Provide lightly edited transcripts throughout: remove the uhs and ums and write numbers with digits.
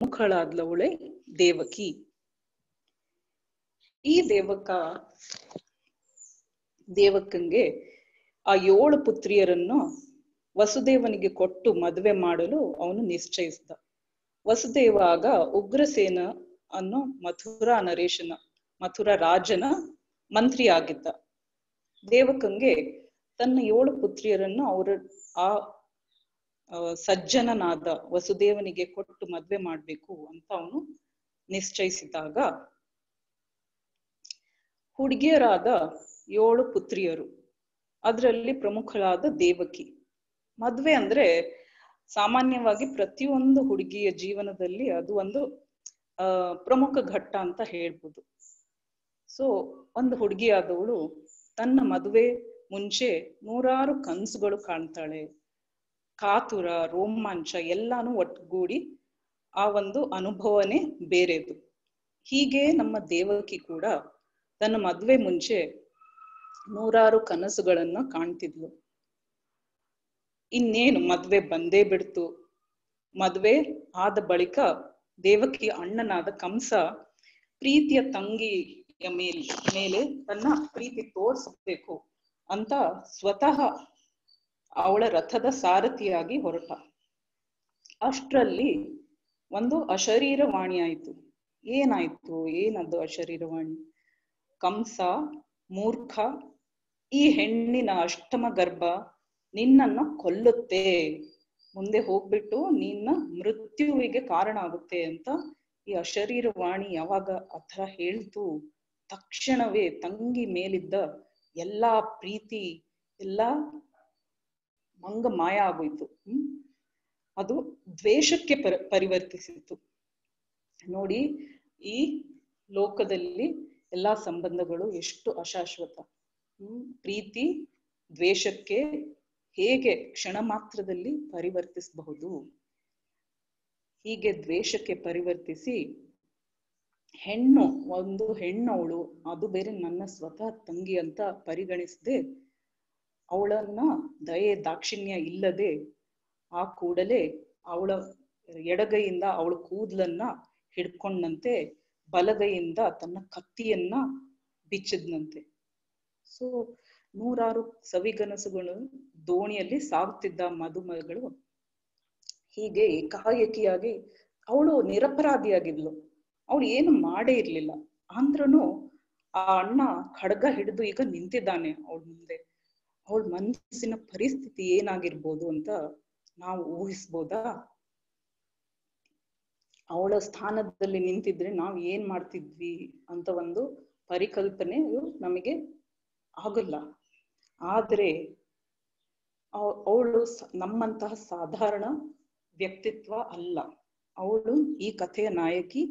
ಮುಖಳಾದ್ಲವಳೆ ದೇವಕಿ. ಈ ದೇವಕಂಗೆ ಆ 7 ಪುತ್ರಿಯರನ್ನು ವಸುದೇವನಿಗೆ ಕೊಟ್ಟು ಮದುವೆ ಮಾಡಲು ಅವನು ನಿಶ್ಚಯಿಸಿದ. ವಸುದೇವ ಆಗ ಉಗ್ರಸೇನ ಅನ್ನೋ ಮಥುರಾ ರಾಜನ ಮಂತ್ರಿ ಆಗಿದ್ದ. ದೇವಕಂಗೆ ತನ್ನ 7 ಪುತ್ರಿಯರನ್ನು ಆ ಸಜ್ಜನನಾದ ವಸುದೇವನಿಗೆ ಕೊಟ್ಟು ಮದ್ವೆ ಮಾಡ್ಬೇಕು ಅಂತ ಅವನು ನಿಶ್ಚಯಿಸಿದಾಗ, ಹುಡುಗಿಯರಾದ 7 ಪುತ್ರಿಯರು, ಅದರಲ್ಲಿ ಪ್ರಮುಖರಾದ ದೇವಕಿ. ಮದ್ವೆ ಅಂದ್ರೆ ಸಾಮಾನ್ಯವಾಗಿ ಪ್ರತಿಯೊಂದು ಹುಡುಗಿಯ ಜೀವನದಲ್ಲಿ ಅದು ಒಂದು ಪ್ರಮುಖ ಘಟ್ಟ ಅಂತ ಹೇಳ್ಬೋದು. ಸೊ ಒಂದು ಹುಡುಗಿಯಾದವಳು ತನ್ನ ಮದುವೆ ಮುಂಚೆ 100 ಕನಸುಗಳು ಕಾಣ್ತಾಳೆ. ಕಾತುರ, ರೋಮಾಂಚ ಎಲ್ಲಾನು ಒಟ್ಟುಗೂಡಿ ಆ ಒಂದು ಅನುಭವನೇ ಬೇರೆದು. ಹೀಗೆ ನಮ್ಮ ದೇವಕಿ ಕೂಡ ತನ್ನ ಮದುವೆ ಮುಂಚೆ 100 ಕನಸುಗಳನ್ನ ಕಾಣ್ತಿದ್ಲು. ಇನ್ನೇನು ಮದ್ವೆ ಬಂದೇ ಬಿಡ್ತು. ಮದ್ವೆ ಆದ ಬಳಿಕ ದೇವಕಿ ಅಣ್ಣನಾದ ಕಂಸ ಪ್ರೀತಿಯ ತಂಗಿಯ ಮೇಲೆ ತನ್ನ ಪ್ರೀತಿ ತೋರಿಸಬೇಕು ಅಂತ ಸ್ವತಃ ಅವಳ ರಥದ ಸಾರಥಿಯಾಗಿ ಹೊರಟ. ಅಷ್ಟರಲ್ಲಿ ಒಂದು ಅಶರೀರವಾಣಿ ಆಯ್ತು. ಏನದು ಅಶರೀರವಾಣಿ? ಕಂಸ ಮೂರ್ಖ, ಈ ಹೆಣ್ಣಿನ ಅಷ್ಟಮ ಗರ್ಭ ನಿನ್ನನ್ನ ಕೊಲ್ಲುತ್ತೆ, ಮುಂದೆ ಹೋಗ್ಬಿಟ್ಟು ನಿನ್ನ ಮೃತ್ಯುವಿಗೆ ಕಾರಣ ಆಗುತ್ತೆ ಅಂತ ಈ ಅಶರೀರವಾಣಿ ಯಾವಾಗ ಆತರ ಹೇಳ್ತು, ತಕ್ಷಣವೇ ತಂಗಿ ಮೇಲಿದ್ದ ಎಲ್ಲಾ ಪ್ರೀತಿ ಎಲ್ಲಾ ಮಾಯ ಆಗೋಯ್ತು. ಅದು ದ್ವೇಷಕ್ಕೆ ಪರಿವರ್ತಿಸಿತು. ನೋಡಿ, ಈ ಲೋಕದಲ್ಲಿ ಎಲ್ಲಾ ಸಂಬಂಧಗಳು ಎಷ್ಟು ಅಶಾಶ್ವತ. ಪ್ರೀತಿ ದ್ವೇಷಕ್ಕೆ ಹೇಗೆ ಕ್ಷಣ ಮಾತ್ರದಲ್ಲಿ ಪರಿವರ್ತಿಸಬಹುದು. ಹೀಗೆ ದ್ವೇಷಕ್ಕೆ ಪರಿವರ್ತಿಸಿ ಒಂದು ಹೆಣ್ಣವಳು, ಅದು ಬೇರೆ ನನ್ನ ಸ್ವತಃ ತಂಗಿ ಅಂತ ಪರಿಗಣಿಸದೆ, ಅವಳನ್ನ ದಯೆ ದಾಕ್ಷಿಣ್ಯ ಇಲ್ಲದೆ ಆ ಕೂಡಲೇ ಅವಳ ಎಡಗೈಯಿಂದ ಅವಳ ಕೂದಲನ್ನ ಹಿಡ್ಕೊಂಡಂತೆ ಬಲಗೈಯಿಂದ ತನ್ನ ಕತ್ತಿಯನ್ನ ಬಿಚ್ಚಿದ್ನಂತೆ. ಸೊ 100 ಸವಿಗನಸುಗಳು ದೋಣಿಯಲ್ಲಿ ಸಾಗುತ್ತಿದ್ದ ಮದುಮಗಳು ಹೀಗೆ ಏಕಾಏಕಿಯಾಗಿ, ಅವಳು ನಿರಪರಾಧಿಯಾಗಿದ್ಲು, ಅವಳು ಏನು ಮಾಡೇ ಇರ್ಲಿಲ್ಲ. ಅಂದ್ರೂ ಆ ಅಣ್ಣ ಖಡ್ಗ ಹಿಡಿದು ಈಗ ನಿಂತಿದ್ದಾನೆ ಅವಳ ಮುಂದೆ. ಅವಳ ಮನಸ್ಸಿನ ಪರಿಸ್ಥಿತಿ ಏನಾಗಿರ್ಬೋದು ಅಂತ ನಾವು ಊಹಿಸ್ಬೋದಾ? ಅವಳ ಸ್ಥಾನದಲ್ಲಿ ನಿಂತಿದ್ರೆ ನಾವು ಏನ್ ಮಾಡ್ತಿದ್ವಿ ಅಂತ ಒಂದು ಪರಿಕಲ್ಪನೆಯು ನಮಗೆ ಆಗಲ್ಲ. ಆದ್ರೆ ಅವಳು ನಮ್ಮಂತಹ ಸಾಧಾರಣ ವ್ಯಕ್ತಿತ್ವ ಅಲ್ಲ. ಅವಳು ಈ ಕಥೆಯ ನಾಯಕಿ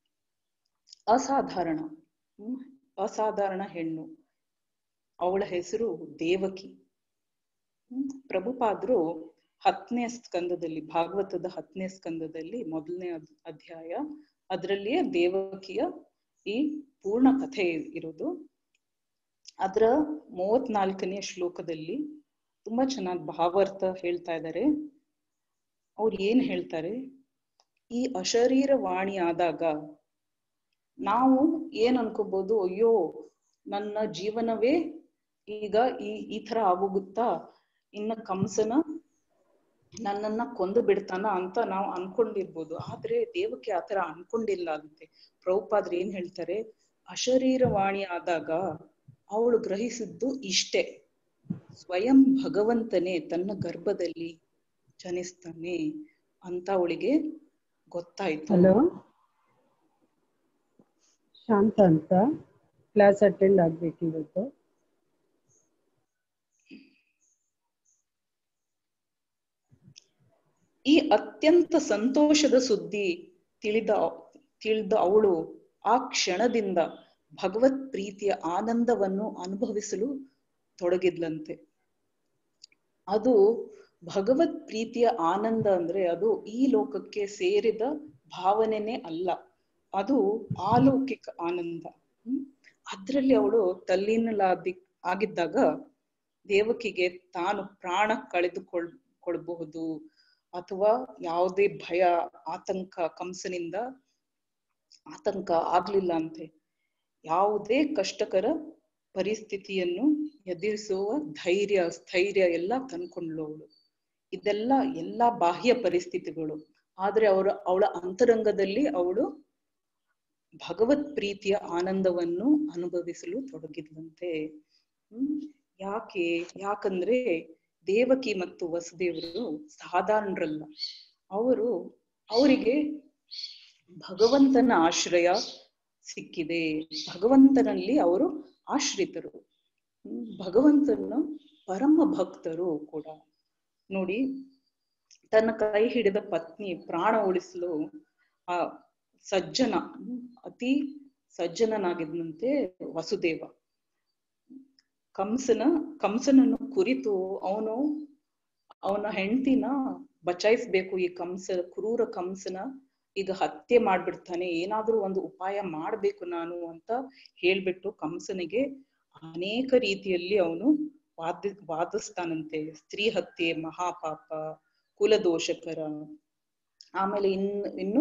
ಅಸಾಧಾರಣ ಹೆಣ್ಣು. ಅವಳ ಹೆಸರು ದೇವಕಿ. ಪ್ರಭುಪಾದರು 10ನೇ ಸ್ಕಂದದಲ್ಲಿ, ಭಾಗವತದ 10ನೇ ಸ್ಕಂದದಲ್ಲಿ 1ನೇ ಅಧ್ಯಾಯ, ಅದರಲ್ಲಿಯೇ ದೇವಕಿಯ ಈ ಪೂರ್ಣ ಕಥೆ ಇರೋದು. ಅದರ 34ನೇ ಶ್ಲೋಕದಲ್ಲಿ ತುಂಬಾ ಚೆನ್ನಾಗಿ ಭಾವಾರ್ಥ ಹೇಳ್ತಾ ಇದ್ದಾರೆ. ಅವ್ರು ಏನ್ ಹೇಳ್ತಾರೆ, ಈ ಅಶರೀರವಾಣಿ ಆದಾಗ ನಾವು ಏನ್ ಅನ್ಕೋಬಹುದು, ಅಯ್ಯೋ ನನ್ನ ಜೀವನವೇ ಈಗ ಈ ತರ ಆಗೋಗುತ್ತಾ, ಇನ್ನ ಕಂಸನ ನನ್ನನ್ನ ಕೊಂದು ಬಿಡ್ತಾನ ಅಂತ ನಾವು ಅನ್ಕೊಂಡಿರ್ಬೋದು. ಆದ್ರೆ ದೇವಕ್ಕೆ ಆತರ ಅನ್ಕೊಂಡಿಲ್ಲ ಅಂತೆ. ಪ್ರಭುಪಾದ್ರು ಏನ್ ಹೇಳ್ತಾರೆ, ಅಶರೀರವಾಣಿ ಆದಾಗ ಅವಳು ಗ್ರಹಿಸಿದ್ದು ಇಷ್ಟೇ, ಸ್ವಯಂ ಭಗವಂತನೇ ತನ್ನ ಗರ್ಭದಲ್ಲಿ ಜನಿಸ್ತಾನೆ ಅಂತ ಅವಳಿಗೆ ಗೊತ್ತಾಯ್ತು. ಹಲೋ, ಶಾಂತ ಅಂತ, ಕ್ಲಾಸ್ ಅಟೆಂಡ್ ಆಗ್ಬೇಕಿವತ್ತು. ಈ ಅತ್ಯಂತ ಸಂತೋಷದ ಸುದ್ದಿ ತಿಳಿದ ಅವಳು ಆ ಕ್ಷಣದಿಂದ ಭಗವತ್ ಪ್ರೀತಿಯ ಆನಂದವನ್ನು ಅನುಭವಿಸಲು ತೊಡಗಿದ್ಲಂತೆ. ಅದು ಭಗವತ್ ಪ್ರೀತಿಯ ಆನಂದ ಅಂದ್ರೆ ಅದು ಈ ಲೋಕಕ್ಕೆ ಸೇರಿದ ಭಾವನೆನೇ ಅಲ್ಲ, ಅದು ಆಲೌಕಿಕ ಆನಂದ. ಅದ್ರಲ್ಲಿ ಅವಳು ಆಗಿದ್ದಾಗ ದೇವಕಿಗೆ ತಾನು ಪ್ರಾಣ ಕಳೆದುಕೊಳ್ಬಹುದು ಅಥವಾ ಯಾವುದೇ ಭಯ ಆತಂಕ ಕಂಸನಿಂದ ಆತಂಕ ಆಗ್ಲಿಲ್ಲ ಅಂತೆ. ಯಾವುದೇ ಕಷ್ಟಕರ ಪರಿಸ್ಥಿತಿಯನ್ನು ಎದುರಿಸುವ ಸ್ಥೈರ್ಯ ಎಲ್ಲ ತಂದ್ಕೊಂಡ್ಲು ಅವಳು. ಇದೆಲ್ಲ ಎಲ್ಲಾ ಬಾಹ್ಯ ಪರಿಸ್ಥಿತಿಗಳು. ಆದ್ರೆ ಅವಳ ಅಂತರಂಗದಲ್ಲಿ ಅವಳು ಭಗವತ್ ಪ್ರೀತಿಯ ಆನಂದವನ್ನು ಅನುಭವಿಸಲು ತೊಡಗಿದ್ದಂತೆ. ಯಾಕಂದ್ರೆ ದೇವಕಿ ಮತ್ತು ವಸುದೇವರು ಸಾಧಾರಣರಲ್ಲ. ಅವರಿಗೆ ಭಗವಂತನ ಆಶ್ರಯ ಸಿಕ್ಕಿದೆ. ಭಗವಂತನಲ್ಲಿ ಅವರು ಆಶ್ರಿತರು, ಭಗವಂತನ ಪರಮ ಭಕ್ತರು ಕೂಡ. ನೋಡಿ, ತನ್ನ ಕೈ ಹಿಡಿದ ಪತ್ನಿ ಪ್ರಾಣ ಉಳಿಸಲು ಆ ಅತಿ ಸಜ್ಜನನಾಗಿದ್ದಂತೆ ವಸುದೇವ. ಕಂಸನನ್ನು ಕುರಿತು ಅವನ ಹೆಂಡತಿನ ಬಚಾಯಿಸ್ಬೇಕು, ಈ ಕ್ರೂರ ಕಂಸನ ಈಗ ಹತ್ಯೆ ಮಾಡ್ಬಿಡ್ತಾನೆ, ಏನಾದ್ರೂ ಒಂದು ಉಪಾಯ ಮಾಡ್ಬೇಕು ನಾನು ಅಂತ ಹೇಳ್ಬಿಟ್ಟು ಕಂಸನಿಗೆ ಅನೇಕ ರೀತಿಯಲ್ಲಿ ಅವನು ವಾದಿಸ್ತಾನಂತೆ. ಸ್ತ್ರೀ ಹತ್ಯೆ ಮಹಾಪಾಪ, ಕುಲದೋಷಕರ, ಆಮೇಲೆ ಇನ್ನು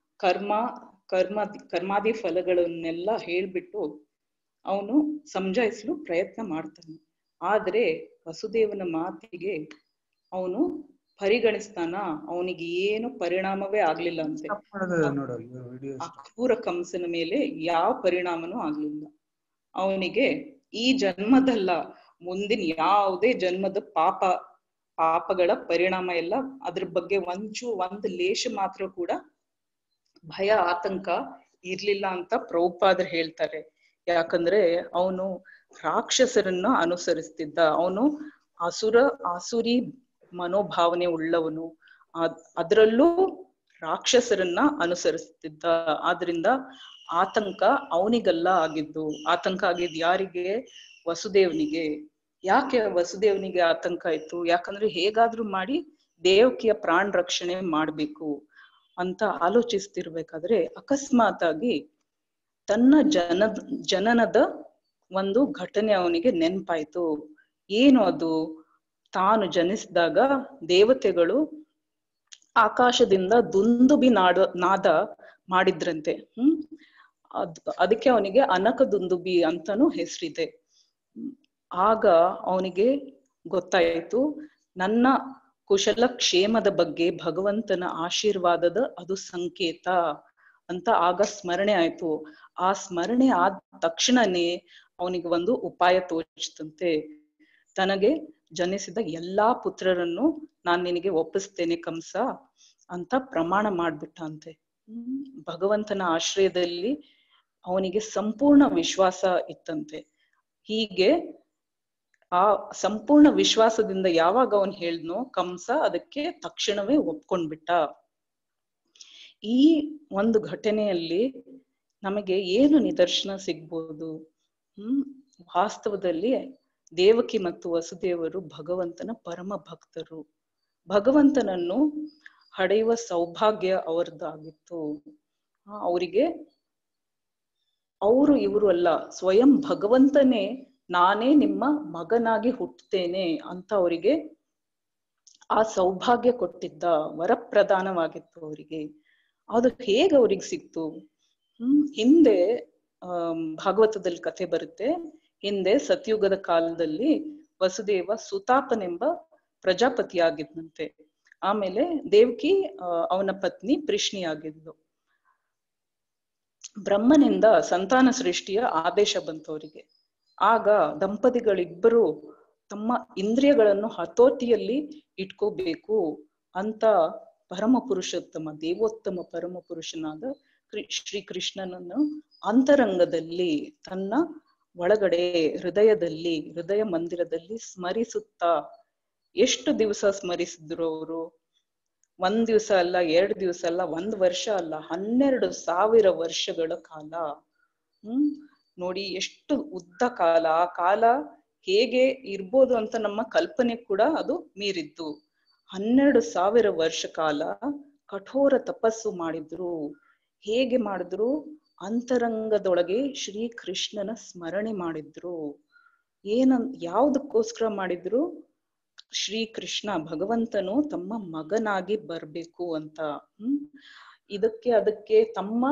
ಕರ್ಮಾದಿ ಫಲಗಳನ್ನೆಲ್ಲ ಹೇಳ್ಬಿಟ್ಟು ಅವನು ಸಮಜಾಯಿಸಲು ಪ್ರಯತ್ನ ಮಾಡ್ತಾನೆ. ಆದ್ರೆ ವಸುದೇವನ ಮಾತಿಗೆ ಅವನು ಪರಿಗಣಿಸ್ತಾನ. ಅವನಿಗೆ ಏನು ಪರಿಣಾಮವೇ ಆಗ್ಲಿಲ್ಲ ಅಂತೆ. ಆ ಕ್ರೂರ ಕಂಸನ ಮೇಲೆ ಯಾವ ಪರಿಣಾಮನೂ ಆಗ್ಲಿಲ್ಲ. ಅವನಿಗೆ ಈ ಜನ್ಮದಲ್ಲ, ಮುಂದಿನ ಯಾವುದೇ ಜನ್ಮದ ಪಾಪಗಳ ಪರಿಣಾಮ ಎಲ್ಲ ಅದ್ರ ಬಗ್ಗೆ ಒಂದು ಲೇಷ ಮಾತ್ರ ಕೂಡ ಭಯ ಆತಂಕ ಇರ್ಲಿಲ್ಲ ಅಂತ ಪ್ರಭುಪಾದರು ಹೇಳ್ತಾರೆ. ಯಾಕಂದ್ರೆ ಅವನು ರಾಕ್ಷಸರನ್ನ ಅನುಸರಿಸ್ತಿದ್ದ, ಅವನು ಆಸುರಿ ಮನೋಭಾವನೆ ಉಳ್ಳವನು, ಅದರಲ್ಲೂ ರಾಕ್ಷಸರನ್ನ ಅನುಸರಿಸ್ತಿದ್ದ. ಆದ್ರಿಂದ ಆತಂಕ ಅವನಿಗೆಲ್ಲ ಆಗಿದ್ದು. ಆತಂಕ ಆಗಿದ್ ಯಾರಿಗೆ? ವಸುದೇವನಿಗೆ. ಯಾಕೆ ವಸುದೇವನಿಗೆ ಆತಂಕ ಆಯ್ತು? ಯಾಕಂದ್ರೆ ಹೇಗಾದ್ರೂ ಮಾಡಿ ದೇವಕಿಯ ಪ್ರಾಣ ರಕ್ಷಣೆ ಮಾಡ್ಬೇಕು ಅಂತ ಆಲೋಚಿಸ್ತಿರ್ಬೇಕಾದ್ರೆ ಅಕಸ್ಮಾತ್ ಆಗಿ ತನ್ನ ಜನನದ ಒಂದು ಘಟನೆ ಅವನಿಗೆ ನೆನ್ಪಾಯ್ತು. ಏನು ಅದು? ತಾನು ಜನಿಸಿದಾಗ ದೇವತೆಗಳು ಆಕಾಶದಿಂದ ದುಂದುಬಿ ನಾದ ಮಾಡಿದ್ರಂತೆ. ಅದಕ್ಕೆ ಅವನಿಗೆ ಅನಕ ದುಂದುಬಿ ಅಂತಾನು ಹೆಸರಿದೆ. ಆಗ ಅವನಿಗೆ ಗೊತ್ತಾಯ್ತು, ನನ್ನ ಕುಶಲ ಕ್ಷೇಮದ ಬಗ್ಗೆ ಭಗವಂತನ ಆಶೀರ್ವಾದದ ಅದು ಸಂಕೇತ ಅಂತ ಆಗ ಸ್ಮರಣೆ ಆಯ್ತು. ಆ ಸ್ಮರಣೆ ಆದ ತಕ್ಷಣನೇ ಅವನಿಗೆ ಒಂದು ಉಪಾಯ ತೋಚತಂತೆ. ತನಗೆ ಜನಿಸಿದ ಎಲ್ಲಾ ಪುತ್ರರನ್ನು ನಾನ್ ನಿನಗೆ ಒಪ್ಪಿಸ್ತೇನೆ ಕಂಸ ಅಂತ ಪ್ರಮಾಣ ಮಾಡ್ಬಿಟ್ಟ ಅಂತೆ. ಭಗವಂತನ ಆಶ್ರಯದಲ್ಲಿ ಅವನಿಗೆ ಸಂಪೂರ್ಣ ವಿಶ್ವಾಸ ಇತ್ತಂತೆ. ಹೀಗೆ ಆ ಸಂಪೂರ್ಣ ವಿಶ್ವಾಸದಿಂದ ಯಾವಾಗ ಅವನ್ ಹೇಳಿದ್ನೋ ಕಂಸ ಅದಕ್ಕೆ ತಕ್ಷಣವೇ ಒಪ್ಕೊಂಡ್ಬಿಟ್ಟ. ಈ ಒಂದು ಘಟನೆಯಲ್ಲಿ ನಮಗೆ ಏನು ನಿದರ್ಶನ ಸಿಗ್ಬೋದು? ವಾಸ್ತವದಲ್ಲಿ ದೇವಕಿ ಮತ್ತು ವಸುದೇವರು ಭಗವಂತನ ಪರಮ ಭಕ್ತರು. ಭಗವಂತನನ್ನು ಹಡೆಯುವ ಸೌಭಾಗ್ಯ ಅವರದ್ದಾಗಿತ್ತು. ಅವರಿಗೆ ಇವರು ಅಲ್ಲ, ಸ್ವಯಂ ಭಗವಂತನೇ ನಾನೇ ನಿಮ್ಮ ಮಗನಾಗಿ ಹುಟ್ಟುತ್ತೇನೆ ಅಂತ ಅವರಿಗೆ ಆ ಸೌಭಾಗ್ಯ ಕೊಟ್ಟಿದ್ದ, ವರಪ್ರಧಾನವಾಗಿತ್ತು ಅವರಿಗೆ. ಅದು ಹೇಗೆ ಅವ್ರಿಗೆ ಸಿಕ್ತು? ಹಿಂದೆ ಭಾಗವತದಲ್ಲಿ ಕಥೆ ಬರುತ್ತೆ. ಹಿಂದೆ ಸತ್ಯುಗದ ಕಾಲದಲ್ಲಿ ವಸುದೇವ ಸುತಾಪನೆಂಬ ಪ್ರಜಾಪತಿ ಆಗಿದ್ದಂತೆ. ಆಮೇಲೆ ದೇವಕಿ ಅವನ ಪತ್ನಿ ಪ್ರಿಷ್ಣಿ ಆಗಿದ್ಲು. ಬ್ರಹ್ಮನಿಂದ ಸಂತಾನ ಸೃಷ್ಟಿಯ ಆದೇಶ ಬಂತು ಅವರಿಗೆ. ಆಗ ದಂಪತಿಗಳಿಬ್ಬರು ತಮ್ಮ ಇಂದ್ರಿಯಗಳನ್ನು ಹತೋಟಿಯಲ್ಲಿ ಇಟ್ಕೋಬೇಕು ಅಂತ ಪರಮ ಪುರುಷೋತ್ತಮ ದೇವೋತ್ತಮ ಪರಮ ಪುರುಷನಾದ ಶ್ರೀಕೃಷ್ಣನನ್ನು ಅಂತರಂಗದಲ್ಲಿ ತನ್ನ ಒಳಗಡೆ ಹೃದಯ ಮಂದಿರದಲ್ಲಿ ಸ್ಮರಿಸುತ್ತಾ ಎಷ್ಟು ದಿವಸ ಸ್ಮರಿಸಿದ್ರು ಅವರು? 1 ದಿವಸ ಅಲ್ಲ, 2 ದಿವಸ ಅಲ್ಲ, 1 ವರ್ಷ ಅಲ್ಲ, 12,000 ವರ್ಷಗಳ ಕಾಲ. ನೋಡಿ ಎಷ್ಟು ಉದ್ದ ಕಾಲ. ಆ ಕಾಲ ಹೇಗೆ ಇರ್ಬೋದು ಅಂತ ನಮ್ಮ ಕಲ್ಪನೆ ಕೂಡ ಅದು ಮೀರಿದ್ದು. 12,000 ವರ್ಷ ಕಾಲ ಕಠೋರ ತಪಸ್ಸು ಮಾಡಿದ್ರು. ಹೇಗೆ ಮಾಡಿದ್ರು? ಅಂತರಂಗದೊಳಗೆ ಶ್ರೀ ಕೃಷ್ಣನ ಸ್ಮರಣೆ ಮಾಡಿದ್ರು. ಯಾವ್ದಕ್ಕೋಸ್ಕರ ಮಾಡಿದ್ರು? ಶ್ರೀಕೃಷ್ಣ ಭಗವಂತನು ತಮ್ಮ ಮಗನಾಗಿ ಬರ್ಬೇಕು ಅಂತ. ಅದಕ್ಕೆ ತಮ್ಮ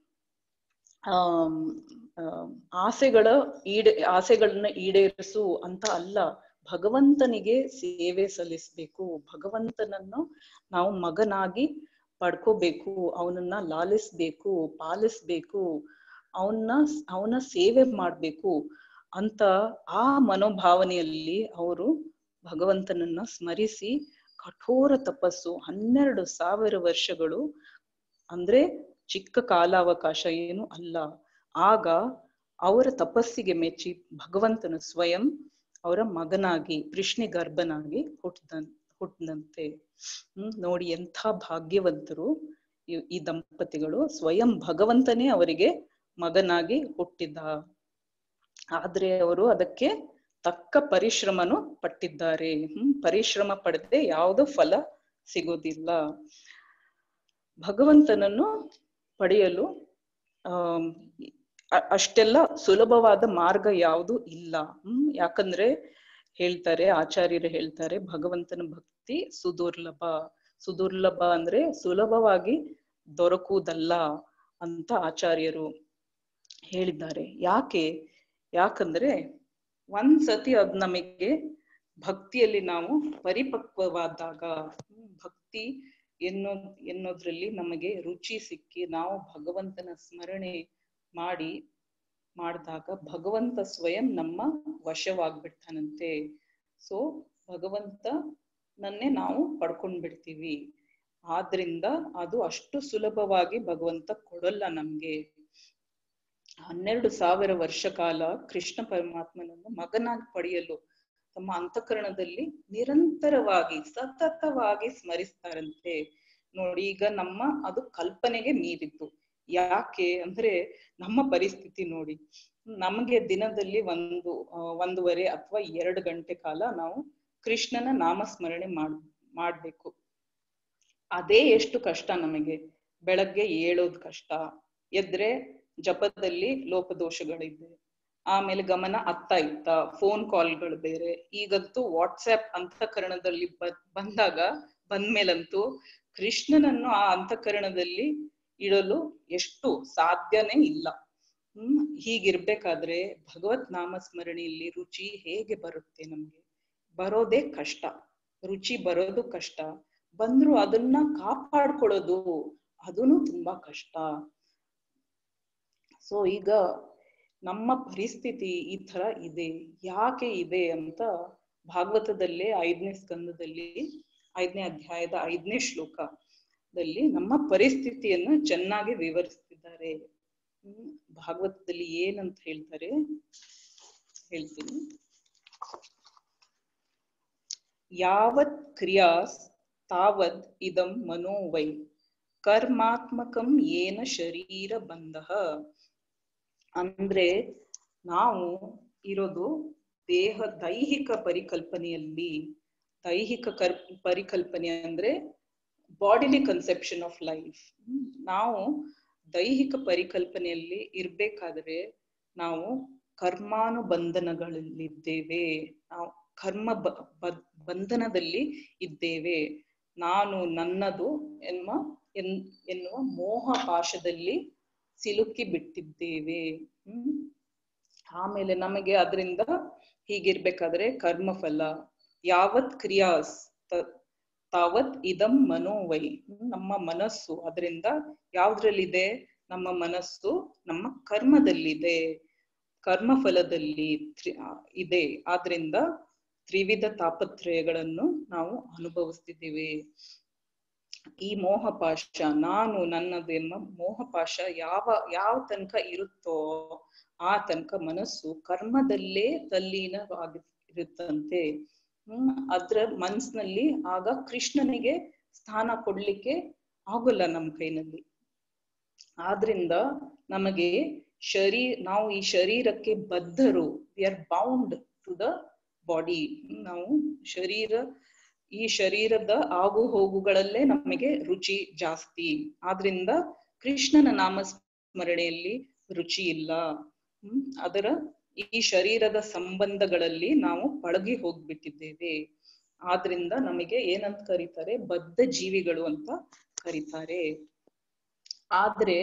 ಆಸೆಗಳನ್ನ ಈಡೇರಿಸು ಅಂತ ಅಲ್ಲ, ಭಗವಂತನಿಗೆ ಸೇವೆ ಸಲ್ಲಿಸ್ಬೇಕು, ಭಗವಂತನನ್ನು ನಾವು ಮಗನಾಗಿ ಪಡ್ಕೋಬೇಕು, ಅವನನ್ನ ಲಾಲಿಸ್ಬೇಕು, ಪಾಲಿಸ್ಬೇಕು, ಅವನ ಸೇವೆ ಮಾಡ್ಬೇಕು ಅಂತ ಆ ಮನೋಭಾವನೆಯಲ್ಲಿ ಅವರು ಭಗವಂತನನ್ನ ಸ್ಮರಿಸಿ ಕಠೋರ ತಪಸ್ಸು 12,000 ವರ್ಷಗಳು, ಅಂದ್ರೆ ಚಿಕ್ಕ ಕಾಲಾವಕಾಶ ಏನು ಅಲ್ಲ. ಆಗ ಅವರ ತಪಸ್ಸಿಗೆ ಮೆಚ್ಚಿ ಭಗವಂತನು ಸ್ವಯಂ ಅವರ ಮಗನಾಗಿ ಕೃಷ್ಣ ಗರ್ಭನಾಗಿ ಹುಟ್ಟಿದಂತೆ. ನೋಡಿ ಎಂಥ ಭಾಗ್ಯವಂತರು ಈ ದಂಪತಿಗಳು. ಸ್ವಯಂ ಭಗವಂತನೇ ಅವರಿಗೆ ಮಗನಾಗಿ ಹುಟ್ಟಿದ್ದ. ಆದ್ರೆ ಅವರು ಅದಕ್ಕೆ ತಕ್ಕ ಪರಿಶ್ರಮನು ಪಟ್ಟಿದ್ದಾರೆ. ಪರಿಶ್ರಮ ಪಡೆದೇ ಯಾವುದೋ ಫಲ ಸಿಗೋದಿಲ್ಲ. ಭಗವಂತನನ್ನು ಪಡೆಯಲು ಅಷ್ಟೆಲ್ಲ ಸುಲಭವಾದ ಮಾರ್ಗ ಯಾವುದು ಇಲ್ಲ. ಯಾಕಂದ್ರೆ ಹೇಳ್ತಾರೆ, ಆಚಾರ್ಯರು ಹೇಳ್ತಾರೆ, ಭಗವಂತನ ಭಕ್ತಿ ಸುದುರ್ಲಭ ಅಂದ್ರೆ ಸುಲಭವಾಗಿ ದೊರಕುವುದಲ್ಲ ಅಂತ ಆಚಾರ್ಯರು ಹೇಳಿದ್ದಾರೆ. ಯಾಕಂದ್ರೆ ಒಂದ್ಸತಿ ಅದ್ ನಮಗೆ ಭಕ್ತಿಯಲ್ಲಿ ನಾವು ಪರಿಪಕ್ವವಾದಾಗ, ಭಕ್ತಿ ಎನ್ನೋದ್ರಲ್ಲಿ ನಮಗೆ ರುಚಿ ಸಿಕ್ಕಿ ನಾವು ಭಗವಂತನ ಸ್ಮರಣೆ ಮಾಡಿದಾಗ ಭಗವಂತ ಸ್ವಯಂ ನಮ್ಮ ವಶವಾಗ್ಬಿಡ್ತಾನಂತೆ. ಸೊ ಭಗವಂತನನ್ನೇ ನಾವು ಪಡ್ಕೊಂಡ್ ಬಿಡ್ತೀವಿ. ಆದ್ರಿಂದ ಅದು ಅಷ್ಟು ಸುಲಭವಾಗಿ ಭಗವಂತ ಕೊಡಲ್ಲ ನಮ್ಗೆ. 12,000 ವರ್ಷ ಕಾಲ ಕೃಷ್ಣ ಪರಮಾತ್ಮನನ್ನು ಮಗನಾಗಿ ಪಡೆಯಲು ತಮ್ಮ ಅಂತಃಕರಣದಲ್ಲಿ ನಿರಂತರವಾಗಿ ಸತತವಾಗಿ ಸ್ಮರಿಸ್ತಾರಂತೆ. ನೋಡಿ, ಈಗ ಅದು ಕಲ್ಪನೆಗೆ ಮೀರಿದ್ದು. ಯಾಕೆ ಅಂದ್ರೆ ನಮ್ಮ ಪರಿಸ್ಥಿತಿ ನೋಡಿ, ನಮಗೆ ದಿನದಲ್ಲಿ 1.5 ಅಥವಾ 2 ಗಂಟೆ ಕಾಲ ನಾವು ಕೃಷ್ಣನ ನಾಮಸ್ಮರಣೆ ಮಾಡ್ಬೇಕು. ಅದೇ ಎಷ್ಟು ಕಷ್ಟ ನಮಗೆ. ಬೆಳಗ್ಗೆ ಏಳೋದ್ ಕಷ್ಟ, ಎದ್ರೆ ಜಪದಲ್ಲಿ ಲೋಪದೋಷಗಳಿದೆ, ಆಮೇಲೆ ಗಮನ ಇತ್ತ, ಫೋನ್ ಕಾಲ್ಗಳು ಬೇರೆ. ಈಗಂತೂ ವಾಟ್ಸ್ಆಪ್ ಅಂತಃಕರಣದಲ್ಲಿ ಬಂದ್ಮೇಲಂತೂ ಕೃಷ್ಣನನ್ನು ಆ ಅಂತಃಕರಣದಲ್ಲಿ ಇಡಲು ಎಷ್ಟು ಸಾಧ್ಯನೇ ಇಲ್ಲ. ಹೀಗಿರ್ಬೇಕಾದ್ರೆ ಭಗವತ್ ನಾಮಸ್ಮರಣೆಯಲ್ಲಿ ರುಚಿ ಹೇಗೆ ಬರುತ್ತೆ? ನಮ್ಗೆ ಬರೋದೇ ಕಷ್ಟ, ರುಚಿ ಬರೋದು ಕಷ್ಟ. ಬಂದ್ರು ಅದನ್ನ ಕಾಪಾಡ್ಕೊಳ್ಳೋದು ಅದನ್ನು ತುಂಬಾ ಕಷ್ಟ. ಸೊ ಈಗ ನಮ್ಮ ಪರಿಸ್ಥಿತಿ ಈ ತರ ಇದೆ. ಯಾಕೆ ಇದೆ ಅಂತ ಭಾಗವತದಲ್ಲೇ 5ನೇ ಸ್ಕಂದದಲ್ಲಿ 5ನೇ ಅಧ್ಯಾಯದ 5ನೇ ಶ್ಲೋಕದಲ್ಲಿ ನಮ್ಮ ಪರಿಸ್ಥಿತಿಯನ್ನು ಚೆನ್ನಾಗಿ ವಿವರಿಸ್ತಿದ್ದಾರೆ. ಭಾಗವತದಲ್ಲಿ ಏನಂತ ಹೇಳ್ತಾರೆ ಹೇಳ್ತೀನಿ. ಯಾವತ್ ಕ್ರಿಯಾಸ್ ತಾವದ್ ಇದಂ ಮನೋವೈ ಕರ್ಮಾತ್ಮಕಂ ಏನ ಶರೀರ ಬಂಧಃ. ಅಂದ್ರೆ ನಾವು ಇರೋದು ದೈಹಿಕ ಪರಿಕಲ್ಪನೆಯಲ್ಲಿ. ದೈಹಿಕ ಪರಿಕಲ್ಪನೆ ಅಂದ್ರೆ ಬಾಡಿಲಿ ಕನ್ಸೆಪ್ಷನ್ ಆಫ್ ಲೈಫ್. ನಾವು ದೈಹಿಕ ಪರಿಕಲ್ಪನೆಯಲ್ಲಿ ಇರ್ಬೇಕಾದ್ರೆ ನಾವು ಕರ್ಮಾನುಬಂಧನಗಳಲ್ಲಿದ್ದೇವೆ, ನಾವು ಕರ್ಮ ಬಂಧನದಲ್ಲಿ ಇದ್ದೇವೆ. ನಾನು ನನ್ನದು ಎನ್ನುವ ಮೋಹ ಪಾಶದಲ್ಲಿ ಸಿಲುಕಿ ಬಿಟ್ಟಿದ್ದೇವೆ. ಆಮೇಲೆ ನಮಗೆ ಅದರಿಂದ ಹೀಗಿರ್ಬೇಕಾದ್ರೆ ಕರ್ಮಫಲ ಯಾವತ್ ಕ್ರಿಯಾಸ್ ತಾವತ್ ಇದಂ ಮನೋವೈ. ನಮ್ಮ ಮನಸ್ಸು ಅದರಿಂದ ಯಾವ್ದ್ರಲ್ಲಿದೆ? ನಮ್ಮ ಮನಸ್ಸು ನಮ್ಮ ಕರ್ಮದಲ್ಲಿದೆ, ಕರ್ಮಫಲದಲ್ಲಿ ಇದೆ. ಆದ್ರಿಂದ ತ್ರಿವಿಧ ತಾಪತ್ರಯಗಳನ್ನು ನಾವು ಅನುಭವಿಸ್ತಿದ್ದೀವಿ. ಈ ಮೋಹಪಾಶ, ನಾನು ನನ್ನದು ಎಂಬ ಮೋಹಪಾಶ ಯಾವ ತನಕ ಇರುತ್ತೋ ಆ ತನಕ ಮನಸ್ಸು ಕರ್ಮದಲ್ಲೇ ತಲ್ಲೀನವಾಗಿರುತ್ತಂತೆ. ಅದ್ರ ಮನಸ್ಸಿನಲ್ಲಿ ಆಗ ಕೃಷ್ಣನಿಗೆ ಸ್ಥಾನ ಕೊಡ್ಲಿಕ್ಕೆ ಆಗೋಲ್ಲ ನಮ್ಮ ಕೈನಲ್ಲಿ. ಆದ್ರಿಂದ ನಮಗೆ ನಾವು ಈ ಶರೀರಕ್ಕೆ ಬದ್ಧರು. We are bound to the body. ನಾವು ಈ ಶರೀರದ ಆಗು ಹೋಗುಗಳಲ್ಲೇ ನಮಗೆ ರುಚಿ ಜಾಸ್ತಿ. ಆದ್ರಿಂದ ಕೃಷ್ಣನ ನಾಮಸ್ಮರಣೆಯಲ್ಲಿ ರುಚಿ ಇಲ್ಲ. ಈ ಶರೀರದ ಸಂಬಂಧಗಳಲ್ಲಿ ನಾವು ಪಳಗಿ ಹೋಗ್ಬಿಟ್ಟಿದ್ದೇವೆ. ಆದ್ರಿಂದ ನಮಗೆ ಏನಂತ ಕರೀತಾರೆ, ಬದ್ಧ ಜೀವಿಗಳು ಅಂತ ಕರೀತಾರೆ. ಆದ್ರೆ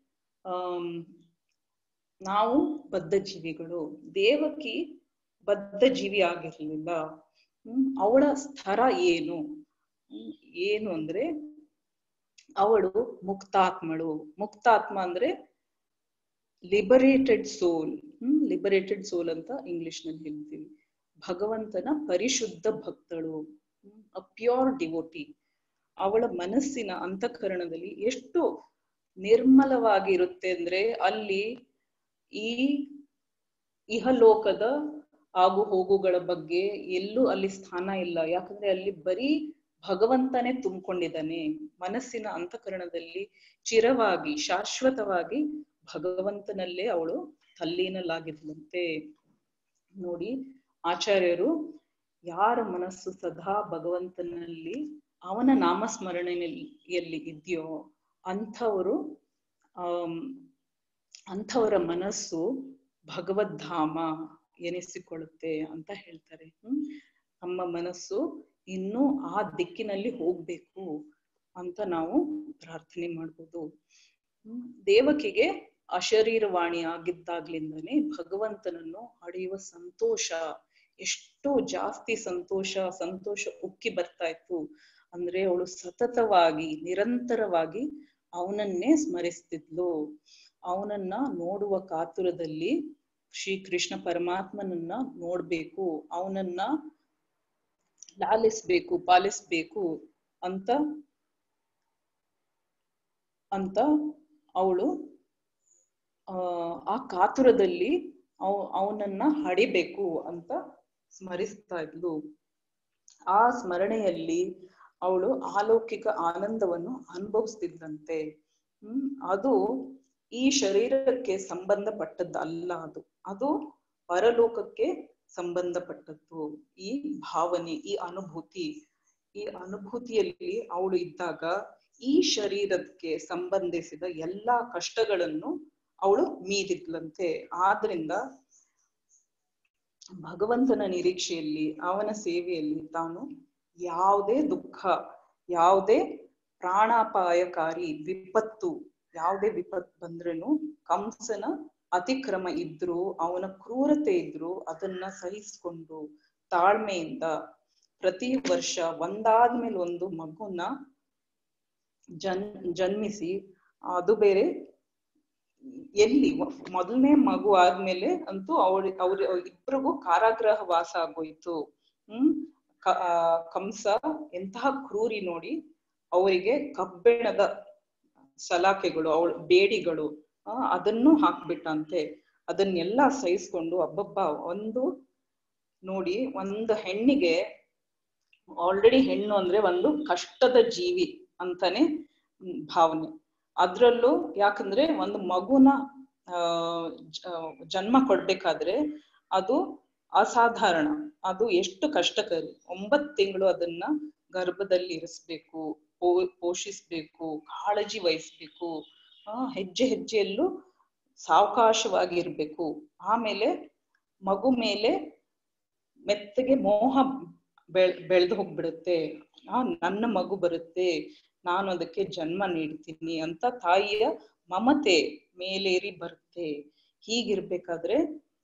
ನಾವು ಬದ್ಧ ಜೀವಿಗಳು. ದೇವಕಿ ಬದ್ಧ ಜೀವಿ ಆಗಿರ್ಲಿಲ್ಲ. ಅವಳ ಸ್ಥರ ಏನು ಅಂದ್ರೆ ಅವಳು ಮುಕ್ತಾತ್ಮಳು. ಮುಕ್ತಾತ್ಮ ಅಂದ್ರೆ ಲಿಬರೇಟೆಡ್ ಸೋಲ್. ಲಿಬರೇಟೆಡ್ ಸೋಲ್ ಅಂತ ಇಂಗ್ಲಿಷ್ ನಲ್ಲಿ ಹೇಳ್ತೀವಿ. ಭಗವಂತನ ಪರಿಶುದ್ಧ ಭಕ್ತಳು, ಅ ಪ್ಯೂರ್ ಡಿವೋಟಿ. ಅವಳ ಮನಸ್ಸಿನ ಅಂತಃಕರಣದಲ್ಲಿ ಎಷ್ಟು ನಿರ್ಮಲವಾಗಿರುತ್ತೆ ಅಂದ್ರೆ ಅಲ್ಲಿ ಈ ಇಹಲೋಕದ ಆಗು ಹೋಗುಗಳ ಬಗ್ಗೆ ಎಲ್ಲೂ ಅಲ್ಲಿ ಸ್ಥಾನ ಇಲ್ಲ. ಯಾಕಂದ್ರೆ ಅಲ್ಲಿ ಬರೀ ಭಗವಂತನೇ ತುಂಬಿಕೊಂಡಿದ್ದಾನೆ. ಮನಸ್ಸಿನ ಅಂತಃಕರಣದಲ್ಲಿ ಚಿರವಾಗಿ ಶಾಶ್ವತವಾಗಿ ಭಗವಂತನಲ್ಲೇ ಅವಳು ತಲ್ಲೀನಲಾಗಿದ್ಲಂತೆ. ನೋಡಿ, ಆಚಾರ್ಯರು ಯಾರ ಮನಸ್ಸು ಸದಾ ಭಗವಂತನಲ್ಲಿ ಅವನ ನಾಮಸ್ಮರಣೆಯಲ್ಲಿ ಇದೆಯೋ ಅಂಥವರ ಮನಸ್ಸು ಭಗವದ್ಧಾಮ ಎನಿಸಿಕೊಳ್ಳುತ್ತೆ ಅಂತ ಹೇಳ್ತಾರೆ. ನಮ್ಮ ಮನಸ್ಸು ಇನ್ನೂ ಆ ದಿಕ್ಕಿನಲ್ಲಿ ಹೋಗ್ಬೇಕು ಅಂತ ನಾವು ಪ್ರಾರ್ಥನೆ ಮಾಡ್ಬೋದು. ದೇವಕಿಗೆ ಅಶರೀರವಾಣಿ ಆಗಿದ್ದಾಗ್ಲಿಂದನೇ ಭಗವಂತನನ್ನು ಅಳೆಯುವ ಸಂತೋಷ, ಎಷ್ಟು ಜಾಸ್ತಿ ಸಂತೋಷ ಉಕ್ಕಿ ಬರ್ತಾ ಇತ್ತು ಅಂದ್ರೆ ಅವಳು ಸತತವಾಗಿ ನಿರಂತರವಾಗಿ ಅವನನ್ನೇ ಸ್ಮರಿಸ್ತಿದ್ಲು. ಅವನನ್ನ ನೋಡುವ ಕಾತುರದಲ್ಲಿ ಶ್ರೀಕೃಷ್ಣ ಪರಮಾತ್ಮನನ್ನ ನೋಡ್ಬೇಕು, ಅವನನ್ನ ಲಾಲಿಸ್ಬೇಕು, ಪಾಲಿಸ್ಬೇಕು ಅಂತ ಅವಳು ಆ ಕಾತುರದಲ್ಲಿ ಅವನನ್ನ ಹಡಿಬೇಕು ಅಂತ ಸ್ಮರಿಸ್ತಾ ಇದ್ಲು. ಆ ಸ್ಮರಣೆಯಲ್ಲಿ ಅವಳು ಅಲೌಕಿಕ ಆನಂದವನ್ನು ಅನುಭವಿಸ್ತಿದ್ದಂತೆ. ಅದು ಈ ಶರೀರಕ್ಕೆ ಸಂಬಂಧಪಟ್ಟದ್ದಲ್ಲ, ಅದು ಪರಲೋಕಕ್ಕೆ ಸಂಬಂಧಪಟ್ಟದ್ದು. ಈ ಭಾವನೆ, ಈ ಅನುಭೂತಿಯಲ್ಲಿ ಅವಳು ಇದ್ದಾಗ ಈ ಶರೀರಕ್ಕೆ ಸಂಬಂಧಿಸಿದ ಎಲ್ಲಾ ಕಷ್ಟಗಳನ್ನು ಅವಳು ಮೀರಿದ್ಲಂತೆ. ಆದ್ರಿಂದ ಭಗವಂತನ ನಿರೀಕ್ಷೆಯಲ್ಲಿ, ಅವನ ಸೇವೆಯಲ್ಲಿ ತಾನು ಯಾವುದೇ ದುಃಖ, ಯಾವುದೇ ಪ್ರಾಣಾಪಾಯಕಾರಿ ಯಾವುದೇ ವಿಪತ್ತು ಬಂದ್ರೂ, ಕಂಸನ ಅತಿಕ್ರಮ ಇದ್ರು, ಅವನ ಕ್ರೂರತೆ ಇದ್ರು, ಅದನ್ನ ಸಹಿಸ್ಕೊಂಡು ತಾಳ್ಮೆಯಿಂದ ಪ್ರತಿ ವರ್ಷ ಒಂದಾದ್ಮೇಲೆ ಒಂದು ಮಗುನ ಜನ್ಮಿಸಿ, ಅದು ಬೇರೆ ಎಲ್ಲಿ ಮೊದಲನೇ ಮಗು ಆದ್ಮೇಲೆ ಅಂತೂ ಅವ್ರ ಇಬ್ರಿಗೂ ಕಾರಾಗೃಹ ವಾಸ ಆಗೋಯ್ತು. ಕಂಸ ಎಂತಹ ಕ್ರೂರಿ ನೋಡಿ, ಅವರಿಗೆ ಕಬ್ಬಿಣದ ಸಲಾಕೆಗಳು, ಅವಳ ಬೇಡಿಗಳು ಅದನ್ನು ಹಾಕ್ಬಿಟ್ಟಂತೆ. ಅದನ್ನೆಲ್ಲ ಸಹಿಸ್ಕೊಂಡು ನೋಡಿ, ಒಂದು ಹೆಣ್ಣಿಗೆ ಆಲ್ರೆಡಿ ಹೆಣ್ಣು ಅಂದ್ರೆ ಒಂದು ಕಷ್ಟದ ಜೀವಿ ಅಂತಾನೆ ಭಾವನೆ. ಅದ್ರಲ್ಲೂ ಯಾಕಂದ್ರೆ ಒಂದು ಮಗುನ ಜನ್ಮ ಕೊಡ್ಬೇಕಾದ್ರೆ ಅದು ಅಸಾಧಾರಣ, ಅದು ಎಷ್ಟು ಕಷ್ಟಕರಿ. 9 ತಿಂಗಳು ಅದನ್ನ ಗರ್ಭದಲ್ಲಿ ಇರಿಸ್ಬೇಕು, ಪೋಷಿಸ್ಬೇಕು, ಕಾಳಜಿ ವಹಿಸ್ಬೇಕು, ಹೆಜ್ಜೆ ಹೆಜ್ಜೆಯಲ್ಲೂ ಸಾವಕಾಶವಾಗಿರ್ಬೇಕು. ಆಮೇಲೆ ಮಗು ಮೇಲೆ ಮೆತ್ತಗೆ ಮೋಹ ಬೆಳೆದು ಹೋಗ್ಬಿಡುತ್ತೆ. ನನ್ನ ಮಗು ಬರುತ್ತೆ, ನಾನು ಅದಕ್ಕೆ ಜನ್ಮ ನೀಡ್ತೀನಿ ಅಂತ ತಾಯಿಯ ಮಮತೆ ಮೇಲೇರಿ ಬರುತ್ತೆ. ಹೀಗಿರ್ಬೇಕಾದ್ರೆ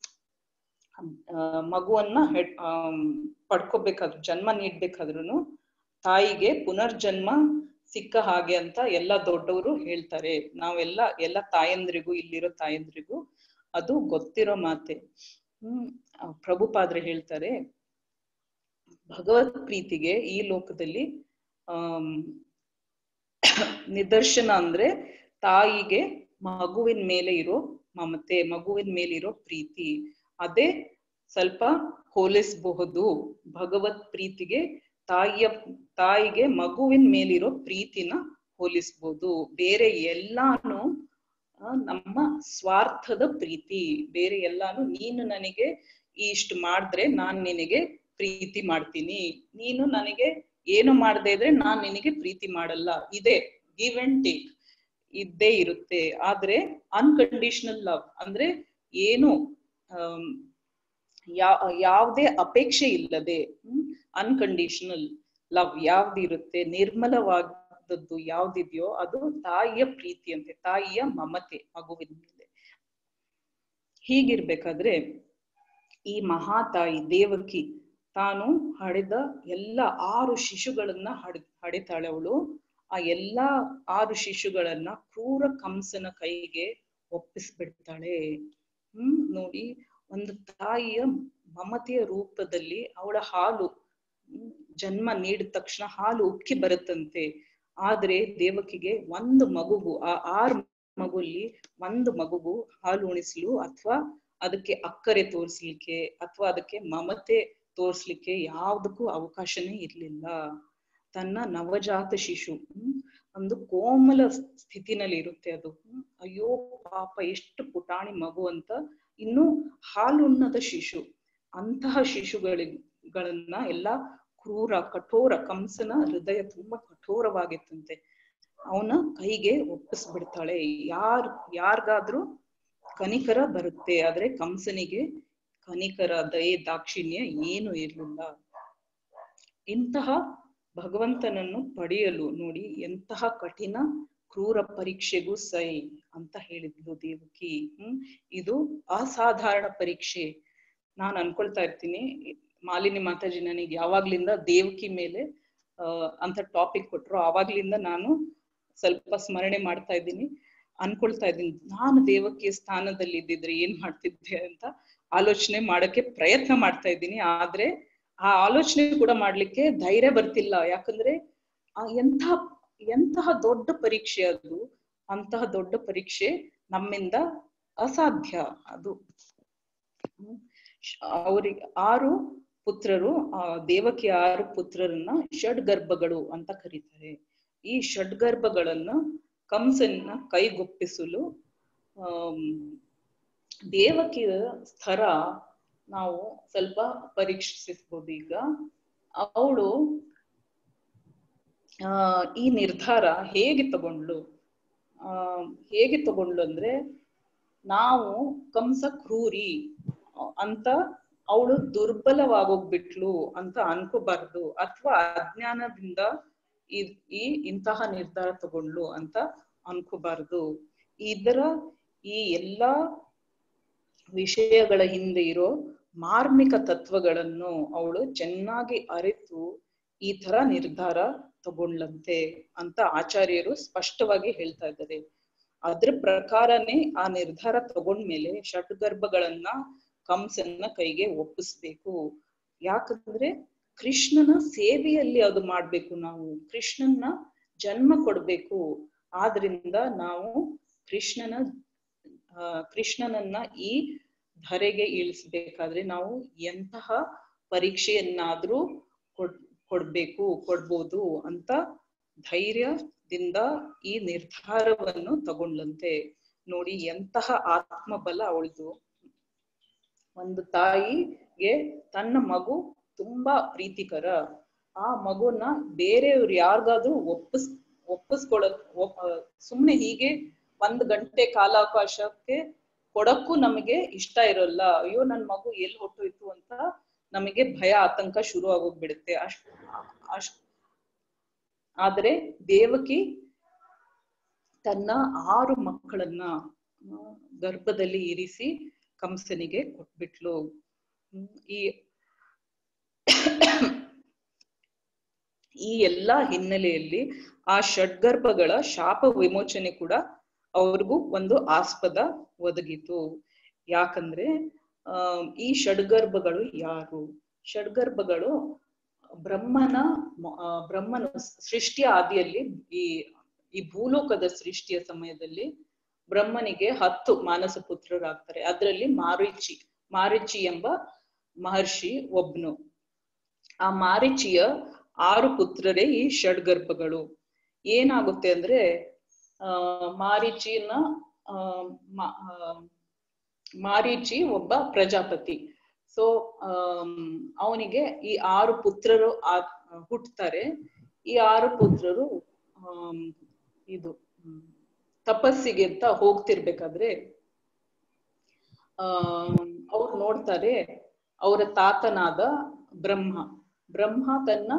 ಮಗುವನ್ನ ಪಡ್ಕೋಬೇಕಾದ್ರು, ಜನ್ಮ ನೀಡ್ಬೇಕಾದ್ರೂ ತಾಯಿಗೆ ಪುನರ್ಜನ್ಮ ಸಿಕ್ಕ ಹಾಗೆ ಅಂತ ಎಲ್ಲ ದೊಡ್ಡವರು ಹೇಳ್ತಾರೆ. ಎಲ್ಲ ತಾಯಂದ್ರಿಗೂ, ಇಲ್ಲಿರೋ ತಾಯಂದ್ರಿಗೂ ಅದು ಗೊತ್ತಿರೋ ಮಾತೆ. ಪ್ರಭುಪಾದ್ರೆ ಹೇಳ್ತಾರೆ, ಭಗವತ್ ಪ್ರೀತಿಗೆ ಈ ಲೋಕದಲ್ಲಿ ನಿದರ್ಶನ ಅಂದ್ರೆ ತಾಯಿಗೆ ಮಗುವಿನ ಮೇಲೆ ಇರೋ ಮಮತೆ, ಮಗುವಿನ ಮೇಲಿರೋ ಪ್ರೀತಿ. ಅದೇ ಸ್ವಲ್ಪ ಹೋಲಿಸಬಹುದು. ಭಗವತ್ ಪ್ರೀತಿಗೆ ತಾಯಿಗೆ ಮಗುವಿನ ಮೇಲಿರೋ ಪ್ರೀತಿನ ಹೋಲಿಸ್ಬೋದು. ಬೇರೆ ಎಲ್ಲಾನು ನಮ್ಮ ಸ್ವಾರ್ಥದ ಪ್ರೀತಿ. ಬೇರೆ ಎಲ್ಲಾನು ನೀನು ನನಗೆ ಇಷ್ಟು ಮಾಡಿದ್ರೆ ನಾನ್ ನಿನಗೆ ಪ್ರೀತಿ ಮಾಡ್ತೀನಿ, ನೀನು ನನಗೆ ಏನು ಮಾಡದೇ ಇದ್ರೆ ನಾನ್ ನಿನಗೆ ಪ್ರೀತಿ ಮಾಡಲ್ಲ. ಇದೆ ಗಿವ್ ಅಂಡ್ ಟೇಕ್ ಇದ್ದೇ ಇರುತ್ತೆ. ಆದ್ರೆ ಅನ್ಕಂಡೀಷನಲ್ ಲವ್ ಅಂದ್ರೆ ಯಾವುದೇ ಅಪೇಕ್ಷೆ ಇಲ್ಲದೆ ಅನ್ಕಂಡೀಷನಲ್ ಲವ್ ಯಾವ್ದಿರುತ್ತೆ, ನಿರ್ಮಲವಾದದ್ದು ಯಾವ್ದಿದೆಯೋ ಅದು ತಾಯಿಯ ಪ್ರೀತಿ ಅಂತೆ, ತಾಯಿಯ ಮಮತೆ ಮಗುವಿನ ಮೇಲೆ. ಹೀಗಿರ್ಬೇಕಾದ್ರೆ ಈ ಮಹಾತಾಯಿ ದೇವಕಿ ತಾನು ಹಡೆದ ಎಲ್ಲ 6 ಶಿಶುಗಳನ್ನ ಹಡಿತಾಳೆ ಅವಳು. ಆ ಎಲ್ಲಾ 6 ಶಿಶುಗಳನ್ನ ಕ್ರೂರ ಕಂಸನ ಕೈಗೆ ಒಪ್ಪಿಸ್ಬಿಡ್ತಾಳೆ. ನೋಡಿ, ಒಂದು ತಾಯಿಯ ಮಮತೆಯ ರೂಪದಲ್ಲಿ ಅವಳ ಹಾಲು ಜನ್ಮ ನೀಡಿದ ತಕ್ಷಣ ಹಾಲು ಉಕ್ಕಿ ಬರುತ್ತಂತೆ. ಆದ್ರೆ ದೇವಕಿಗೆ ಒಂದು ಮಗುಗೂ, ಆ 6 ಮಗುಲ್ಲಿ ಒಂದು ಮಗುಗೂ ಹಾಲು ಉಣಿಸ್ಲು ಅಥವಾ ಅದಕ್ಕೆ ಅಕ್ಕರೆ ತೋರಿಸ್ಲಿಕ್ಕೆ ಅಥವಾ ಅದಕ್ಕೆ ಮಮತೆ ತೋರಿಸ್ಲಿಕ್ಕೆ ಯಾವ್ದಕ್ಕೂ ಅವಕಾಶನೇ ಇರ್ಲಿಲ್ಲ. ತನ್ನ ನವಜಾತ ಶಿಶು ಒಂದು ಕೋಮಲ ಸ್ಥಿತಿನಲ್ಲಿ ಇರುತ್ತೆ ಅದು. ಅಯ್ಯೋ ಪಾಪ ಎಷ್ಟು ಪುಟಾಣಿ ಮಗು ಅಂತ, ಇನ್ನು ಹಾಲುಣ್ಣದ ಶಿಶು, ಅಂತಹ ಶಿಶುಗಳನ್ನ ಎಲ್ಲ ಕ್ರೂರ ಕಠೋರ ಕಂಸನ ಹೃದಯ ತುಂಬಾ ಕಠೋರವಾಗಿತ್ತಂತೆ, ಅವನ ಕೈಗೆ ಒಪ್ಪಿಸ್ಬಿಡ್ತಾಳೆ. ಯಾರಿಗಾದ್ರೂ ಕನಿಕರ ಬರುತ್ತೆ, ಆದ್ರೆ ಕಂಸನಿಗೆ ಕನಿಕರ ದಯೆ ದಾಕ್ಷಿಣ್ಯ ಏನು ಇರಲಿಲ್ಲ. ಇಂತಹ ಭಗವಂತನನ್ನು ಪಡೆಯಲು ನೋಡಿ ಎಂತಹ ಕಠಿಣ ಕ್ರೂರ ಪರೀಕ್ಷೆಗೂ ಸೈ ಅಂತ ಹೇಳಿದ್ಲು ದೇವಕಿ. ಇದು ಅಸಾಧಾರಣ ಪರೀಕ್ಷೆ. ನಾನು ಅನ್ಕೊಳ್ತಾ ಇರ್ತೀನಿ, ಮಾಲಿನಿ ಮಾತಾಜಿ ನನಗೆ ಯಾವಾಗ್ಲಿಂದ ದೇವಕಿ ಮೇಲೆ ಅಂತ ಟಾಪಿಕ್ ಕೊಟ್ರು ಆವಾಗ್ಲಿಂದ ನಾನು ಸ್ವಲ್ಪ ಸ್ಮರಣೆ ಮಾಡ್ತಾ ಇದ್ದೀನಿ, ಅನ್ಕೊಳ್ತಾ ಇದ್ದೀನಿ ನಾನು ದೇವಕಿಯ ಸ್ಥಾನದಲ್ಲಿ ಇದ್ದಿದ್ರೆ ಏನ್ ಮಾಡ್ತಿದ್ದೆ ಅಂತ ಆಲೋಚನೆ ಮಾಡಕ್ಕೆ ಪ್ರಯತ್ನ ಮಾಡ್ತಾ ಇದ್ದೀನಿ. ಆದ್ರೆ ಆ ಆಲೋಚನೆ ಕೂಡ ಮಾಡ್ಲಿಕ್ಕೆ ಧೈರ್ಯ ಬರ್ತಿಲ್ಲ. ಯಾಕಂದ್ರೆ ಎಂತಹ ದೊಡ್ಡ ಪರೀಕ್ಷೆ ಅದು, ಅಂತಹ ದೊಡ್ಡ ಪರೀಕ್ಷೆ ನಮ್ಮಿಂದ ಅಸಾಧ್ಯ. ಅದು ಅವರಿಗೆ 6 ಪುತ್ರರು, ದೇವಕಿ 6 ಪುತ್ರರನ್ನ ಷಡ್ಗರ್ಭಗಳು ಅಂತ ಕರೀತಾರೆ. ಈ ಷಡ್ಗರ್ಭಗಳನ್ನ ಕಂಸನ ಕೈಗೊಪ್ಪಿಸಲು ದೇವಕಿಯ ಸ್ಥರ ನಾವು ಸ್ವಲ್ಪ ಪರೀಕ್ಷಿಸಬಹುದು. ಈಗ ಅವಳು ಈ ನಿರ್ಧಾರ ಹೇಗೆ ತಗೊಂಡ್ಲು ಅಂದ್ರೆ, ನಾವು ಕಂಸ ಕ್ರೂರಿ ಅಂತ ಅವಳು ದುರ್ಬಲವಾಗೋಗ್ಬಿಟ್ಲು ಅಂತ ಅನ್ಕೋಬಾರ್ದು, ಅಥವಾ ಅಜ್ಞಾನದಿಂದ ಇಂತಹ ನಿರ್ಧಾರ ತಗೊಂಡ್ಲು ಅಂತ ಅನ್ಕೋಬಾರ್ದು. ಈ ಎಲ್ಲಾ ವಿಷಯಗಳ ಹಿಂದೆ ಇರೋ ಮಾರ್ಮಿಕ ತತ್ವಗಳನ್ನು ಅವಳು ಚೆನ್ನಾಗಿ ಅರಿತು ಈ ತರ ನಿರ್ಧಾರ ತಗೊಂಡ್ಲಂತೆ ಅಂತ ಆಚಾರ್ಯರು ಸ್ಪಷ್ಟವಾಗಿ ಹೇಳ್ತಾ ಇದ್ದಾರೆ. ಅದ್ರ ಪ್ರಕಾರನೇ ಆ ನಿರ್ಧಾರ ತಗೊಂಡ್ಮೇಲೆ ಷಡ್ಗರ್ಭಗಳನ್ನ ಕಂಸನ ಕೈಗೆ ಒಪ್ಪಿಸ್ಬೇಕು. ಯಾಕಂದ್ರೆ ಕೃಷ್ಣನ ಸೇವೆಯಲ್ಲಿ ಅದು ಮಾಡ್ಬೇಕು, ನಾವು ಕೃಷ್ಣನ ಜನ್ಮ ಕೊಡ್ಬೇಕು. ಆದ್ರಿಂದ ನಾವು ಕೃಷ್ಣನನ್ನ ಈ ಧರೆಗೆ ಇಳಿಸ್ಬೇಕಾದ್ರೆ ನಾವು ಎಂತಹ ಪರೀಕ್ಷೆಯನ್ನಾದ್ರೂ ಕೊಡ್ಬೋದು ಅಂತ ಧೈರ್ಯದಿಂದ ಈ ನಿರ್ಧಾರವನ್ನು ತಗೊಂಡ್ಲಂತೆ. ನೋಡಿ ಎಂತಹ ಆತ್ಮಬಲ ಅವಳದು. ಒಂದು ತಾಯಿಗೆ ತನ್ನ ಮಗು ತುಂಬಾ ಪ್ರೀತಿಕರ, ಆ ಮಗುನ ಬೇರೆಯವ್ರು ಯಾರಿಗಾದ್ರೂ ಸುಮ್ನೆ ಹೀಗೆ 1 ಗಂಟೆ ಕಾಲಾವಕಾಶಕ್ಕೆ ಕೊಡಕ್ಕೂ ನಮಗೆ ಇಷ್ಟ ಇರೋಲ್ಲ. ಅಯ್ಯೋ ನನ್ ಮಗು ಎಲ್ಲಿ ಹೊಟ್ಟೋಯ್ತು ಅಂತ ನಮಗೆ ಭಯ ಆತಂಕ ಶುರು ಆಗೋಗ್ಬಿಡುತ್ತೆ. ಆದ್ರೆ ದೇವಕಿ ತನ್ನ 6 ಮಕ್ಕಳನ್ನ ಗರ್ಭದಲ್ಲಿ ಇರಿಸಿ ಕಂಸನಿಗೆ ಕೊಟ್ಬಿಟ್ಲು. ಈ ಎಲ್ಲಾ ಹಿನ್ನೆಲೆಯಲ್ಲಿ ಆ ಷಡ್ಗರ್ಭಗಳ ಶಾಪ ವಿಮೋಚನೆ ಕೂಡ ಅವ್ರಿಗೂ ಒಂದು ಆಸ್ಪದ ಒದಗಿತು. ಯಾಕಂದ್ರೆ ಈ ಷಡ್ಗರ್ಭಗಳು ಯಾರು? ಷಡ್ಗರ್ಭಗಳು ಬ್ರಹ್ಮನ ಸೃಷ್ಟಿಯ ಆದಿಯಲ್ಲಿ, ಈ ಭೂಲೋಕದ ಸೃಷ್ಟಿಯ ಸಮಯದಲ್ಲಿ ಬ್ರಹ್ಮನಿಗೆ 10 ಮಾನಸ ಪುತ್ರರಾಗ್ತಾರೆ. ಅದರಲ್ಲಿ ಮಾರೀಚಿ ಎಂಬ ಮಹರ್ಷಿ ಒಬ್ನು. ಆ ಮಾರೀಚಿಯ 6 ಪುತ್ರರೇ ಈ ಷಡ್ಗರ್ಭಗಳು. ಏನಾಗುತ್ತೆ ಅಂದ್ರೆ ಮಾರೀಚಿ ಒಬ್ಬ ಪ್ರಜಾಪತಿ. ಸೊ ಅವನಿಗೆ ಈ 6 ಪುತ್ರರು ಹುಟ್ಟುತ್ತಾರೆ. ಈ 6 ಪುತ್ರರು ತಪಸ್ಸಿಗೆ ಅಂತ ಹೋಗ್ತಿರ್ಬೇಕಾದ್ರೆ ಅವ್ರು ನೋಡ್ತಾರೆ ಅವರ ತಾತನಾದ ಬ್ರಹ್ಮ ತನ್ನ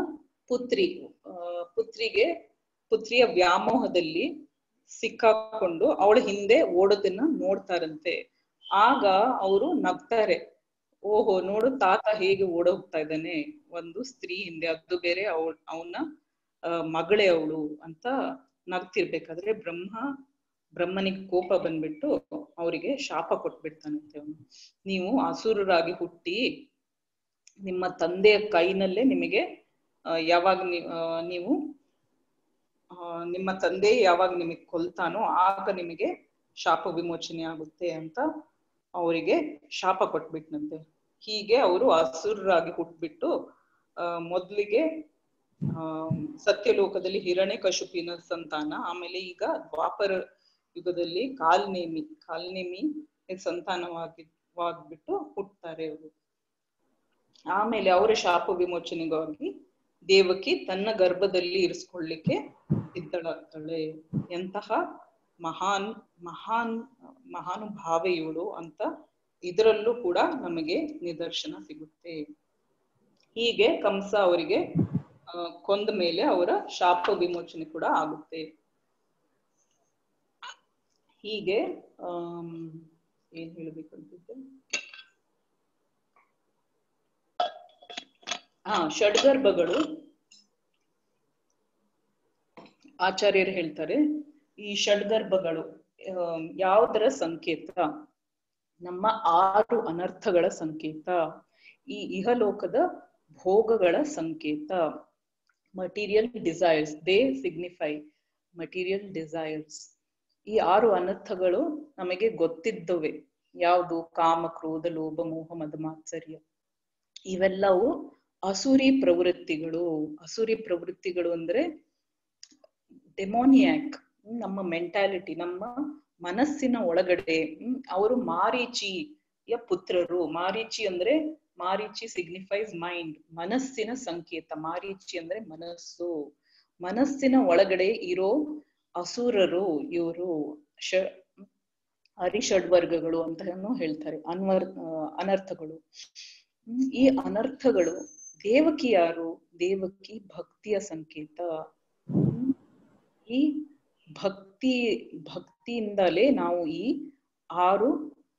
ಪುತ್ರಿಯ ವ್ಯಾಮೋಹದಲ್ಲಿ ಸಿಕ್ಕಾಕೊಂಡು ಅವಳ ಹಿಂದೆ ಓಡೋದನ್ನ ನೋಡ್ತಾರಂತೆ. ಆಗ ಅವರು ನಗ್ತಾರೆ, ಓಹೋ ನೋಡು ತಾತ ಹೇಗೆ ಓಡೋಗ್ತಾ ಇದ್ದಾನೆ ಒಂದು ಸ್ತ್ರೀ ಹಿಂದೆ, ಅದು ಬೇರೆ ಅವನ ಮಗಳೇ ಅವಳು ಅಂತ ನಗ್ತಿರ್ಬೇಕಾದ್ರೆ ಬ್ರಹ್ಮನಿಗೆ ಕೋಪ ಬಂದ್ಬಿಟ್ಟು ಅವರಿಗೆ ಶಾಪ ಕೊಟ್ಬಿಡ್ತಾನಂತೆ. ಅವನು, ನೀವು ಅಸುರರಾಗಿ ಹುಟ್ಟಿ ನಿಮ್ಮ ತಂದೆಯ ಕೈನಲ್ಲೇ ನಿಮಗೆ ಯಾವಾಗ ನೀವು ನಿಮ್ಮ ತಂದೆ ಯಾವಾಗ ನಿಮಗೆ ಕೊಲ್ತಾನೋ ಆಗ ನಿಮಗೆ ಶಾಪ ವಿಮೋಚನೆ ಆಗುತ್ತೆ ಅಂತ ಅವರಿಗೆ ಶಾಪ ಕೊಟ್ಬಿಟ್ನಂತೆ. ಹೀಗೆ ಅವರು ಅಸುರರಾಗಿ ಹುಟ್ಬಿಟ್ಟು ಮೊದ್ಲಿಗೆ ಸತ್ಯಲೋಕದಲ್ಲಿ ಹಿರಣ್ಯಕಶಿಪುವಿನ ಸಂತಾನ, ಆಮೇಲೆ ಈಗ ದ್ವಾಪರ ಯುಗದಲ್ಲಿ ಕಾಲ್ನೇಮಿ ಸಂತಾನವಾಗ್ಬಿಟ್ಟು ಹುಟ್ಟುತ್ತಾರೆ ಅವರು. ಆಮೇಲೆ ಅವರ ಶಾಪ ವಿಮೋಚನೆಗಾಗಿ ದೇವಕಿ ತನ್ನ ಗರ್ಭದಲ್ಲಿ ಇರಿಸ್ಕೊಳ್ಳಿಕ್ಕೆ ಸಿದ್ಧಳಾಗ್ತಾಳೆ. ಎಂತಹ ಮಹಾನುಭಾವ ಇವಳು ಅಂತ ಇದರಲ್ಲೂ ಕೂಡ ನಮಗೆ ನಿದರ್ಶನ ಸಿಗುತ್ತೆ. ಹೀಗೆ ಕಂಸ ಅವರಿಗೆ ಕೊಂದ ಮೇಲೆ ಅವರ ಶಾಪ ವಿಮೋಚನೆ ಕೂಡ ಆಗುತ್ತೆ. ಹೀಗೆ ಏನ್ ಹೇಳ್ಬೇಕಂತಿದ್ದೆ, ಷಡ್ಗರ್ಭಗಳು ಆಚಾರ್ಯರು ಹೇಳ್ತಾರೆ, ಈ ಷಡ್ಗರ್ಭಗಳು ಯಾವುದರ ಸಂಕೇತ? ನಮ್ಮ 6 ಅನರ್ಥಗಳ ಸಂಕೇತ, ಈ ಇಹಲೋಕದ ಭೋಗಗಳ ಸಂಕೇತ. Material desires, they signify material desires. ಈ 6 ಅನರ್ಥಗಳು ನಮಗೆ ಗೊತ್ತಿದ್ದವೆ. ಯಾವುದು? ಕಾಮ, ಕ್ರೋಧ, ಲೋಭ, ಮೋಹ, ಮದ, ಮಾತ್ಸರ್ಯ. ಇವೆಲ್ಲವೂ ಅಸುರಿ ಪ್ರವೃತ್ತಿಗಳು. ಅಸುರಿ ಪ್ರವೃತ್ತಿಗಳು ಅಂದ್ರೆ ಡೆಮೋನಿಯಾಕ್, ನಮ್ಮ ಮೆಂಟಾಲಿಟಿ, ನಮ್ಮ ಮನಸ್ಸಿನ ಒಳಗಡೆ. ಅವರು ಮಾರೀಚಿಯ ಪುತ್ರರು. ಮಾರೀಚಿ ಸಿಗ್ನಿಫೈಸ್ ಮೈಂಡ್, ಮನಸ್ಸಿನ ಸಂಕೇತ. ಮಾರೀಚಿ ಅಂದ್ರೆ ಮನಸ್ಸು. ಮನಸ್ಸಿನ ಒಳಗಡೆ ಇರೋ ಅಸುರರು ಇವರು ಅರಿಷಡ್ವರ್ಗಗಳು ಅಂತ ಹೇಳ್ತಾರೆ, ಅನರ್ಥಗಳು. ಈ ಅನರ್ಥಗಳು ದೇವಕಿ ಯಾರು? ದೇವಕಿ ಭಕ್ತಿಯ ಸಂಕೇತ. ಈ ಭಕ್ತಿಯಿಂದಲೇ ನಾವು ಈ 6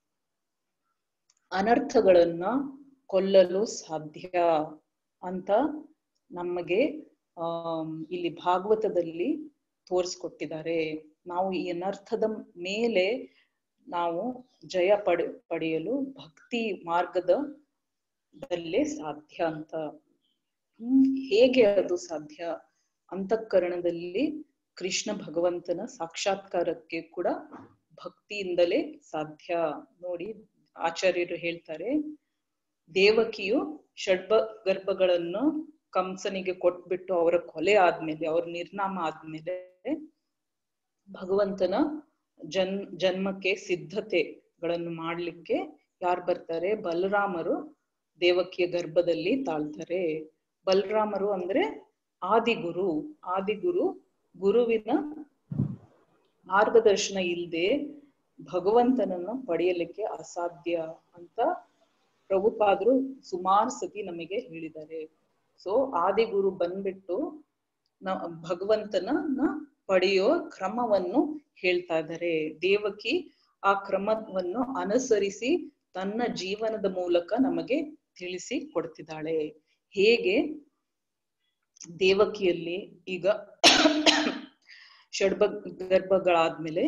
ಅನರ್ಥಗಳನ್ನ ಕೊಲ್ಲಲು ಸಾಧ್ಯ ಅಂತ ನಮಗೆ ಇಲ್ಲಿ ಭಾಗವತದಲ್ಲಿ ತೋರಿಸ್ಕೊಟ್ಟಿದ್ದಾರೆ. ನಾವು ಈ ಅನರ್ಥದ ಮೇಲೆ ನಾವು ಜಯ ಪಡೆಯಲು ಭಕ್ತಿ ಮಾರ್ಗದಲ್ಲೇ ಸಾಧ್ಯ ಅಂತ. ಹೇಗೆ ಅದು ಸಾಧ್ಯ? ಅಂತಃಕರಣದಲ್ಲಿ ಕೃಷ್ಣ ಭಗವಂತನ ಸಾಕ್ಷಾತ್ಕಾರಕ್ಕೆ ಕೂಡ ಭಕ್ತಿಯಿಂದಲೇ ಸಾಧ್ಯ. ನೋಡಿ, ಆಚಾರ್ಯರು ಹೇಳ್ತಾರೆ, ದೇವಕಿಯು ಷಡ್ಗರ್ಭಗಳನ್ನು ಕಂಸನಿಗೆ ಕೊಟ್ಬಿಟ್ಟು ಅವರ ಕೊಲೆ ಆದ್ಮೇಲೆ, ಅವ್ರ ನಿರ್ನಾಮ ಆದ್ಮೇಲೆ ಭಗವಂತನ ಜನ್ಮಕ್ಕೆ ಸಿದ್ಧತೆಗಳನ್ನು ಮಾಡ್ಲಿಕ್ಕೆ ಯಾರು ಬರ್ತಾರೆ? ಬಲರಾಮರು ದೇವಕಿಯ ಗರ್ಭದಲ್ಲಿ ತಾಳ್ತಾರೆ. ಬಲರಾಮರು ಅಂದ್ರೆ ಆದಿಗುರು. ಗುರುವಿನ ಮಾರ್ಗದರ್ಶನ ಇಲ್ಲದೆ ಭಗವಂತನನ್ನು ಪಡೆಯಲಿಕ್ಕೆ ಅಸಾಧ್ಯ ಅಂತ ಪ್ರಭುಪಾದರು ಸುಮಾರು ಸತಿ ನಮಗೆ ಹೇಳಿದ್ದಾರೆ. ಸೊ ಆದಿಗುರು ಬಂದ್ಬಿಟ್ಟು ಭಗವಂತನ ಪಡೆಯೋ ಕ್ರಮವನ್ನು ಹೇಳ್ತಾ ಇದ್ದಾರೆ. ದೇವಕಿ ಆ ಕ್ರಮವನ್ನು ಅನುಸರಿಸಿ ತನ್ನ ಜೀವನದ ಮೂಲಕ ನಮಗೆ ತಿಳಿಸಿ ಕೊಡ್ತಿದ್ದಾಳೆ. ಹೇಗೆ ದೇವಕಿಯಲ್ಲಿ ಈಗ ಷಡ್ಗರ್ಭಗಳಾದ್ಮೇಲೆ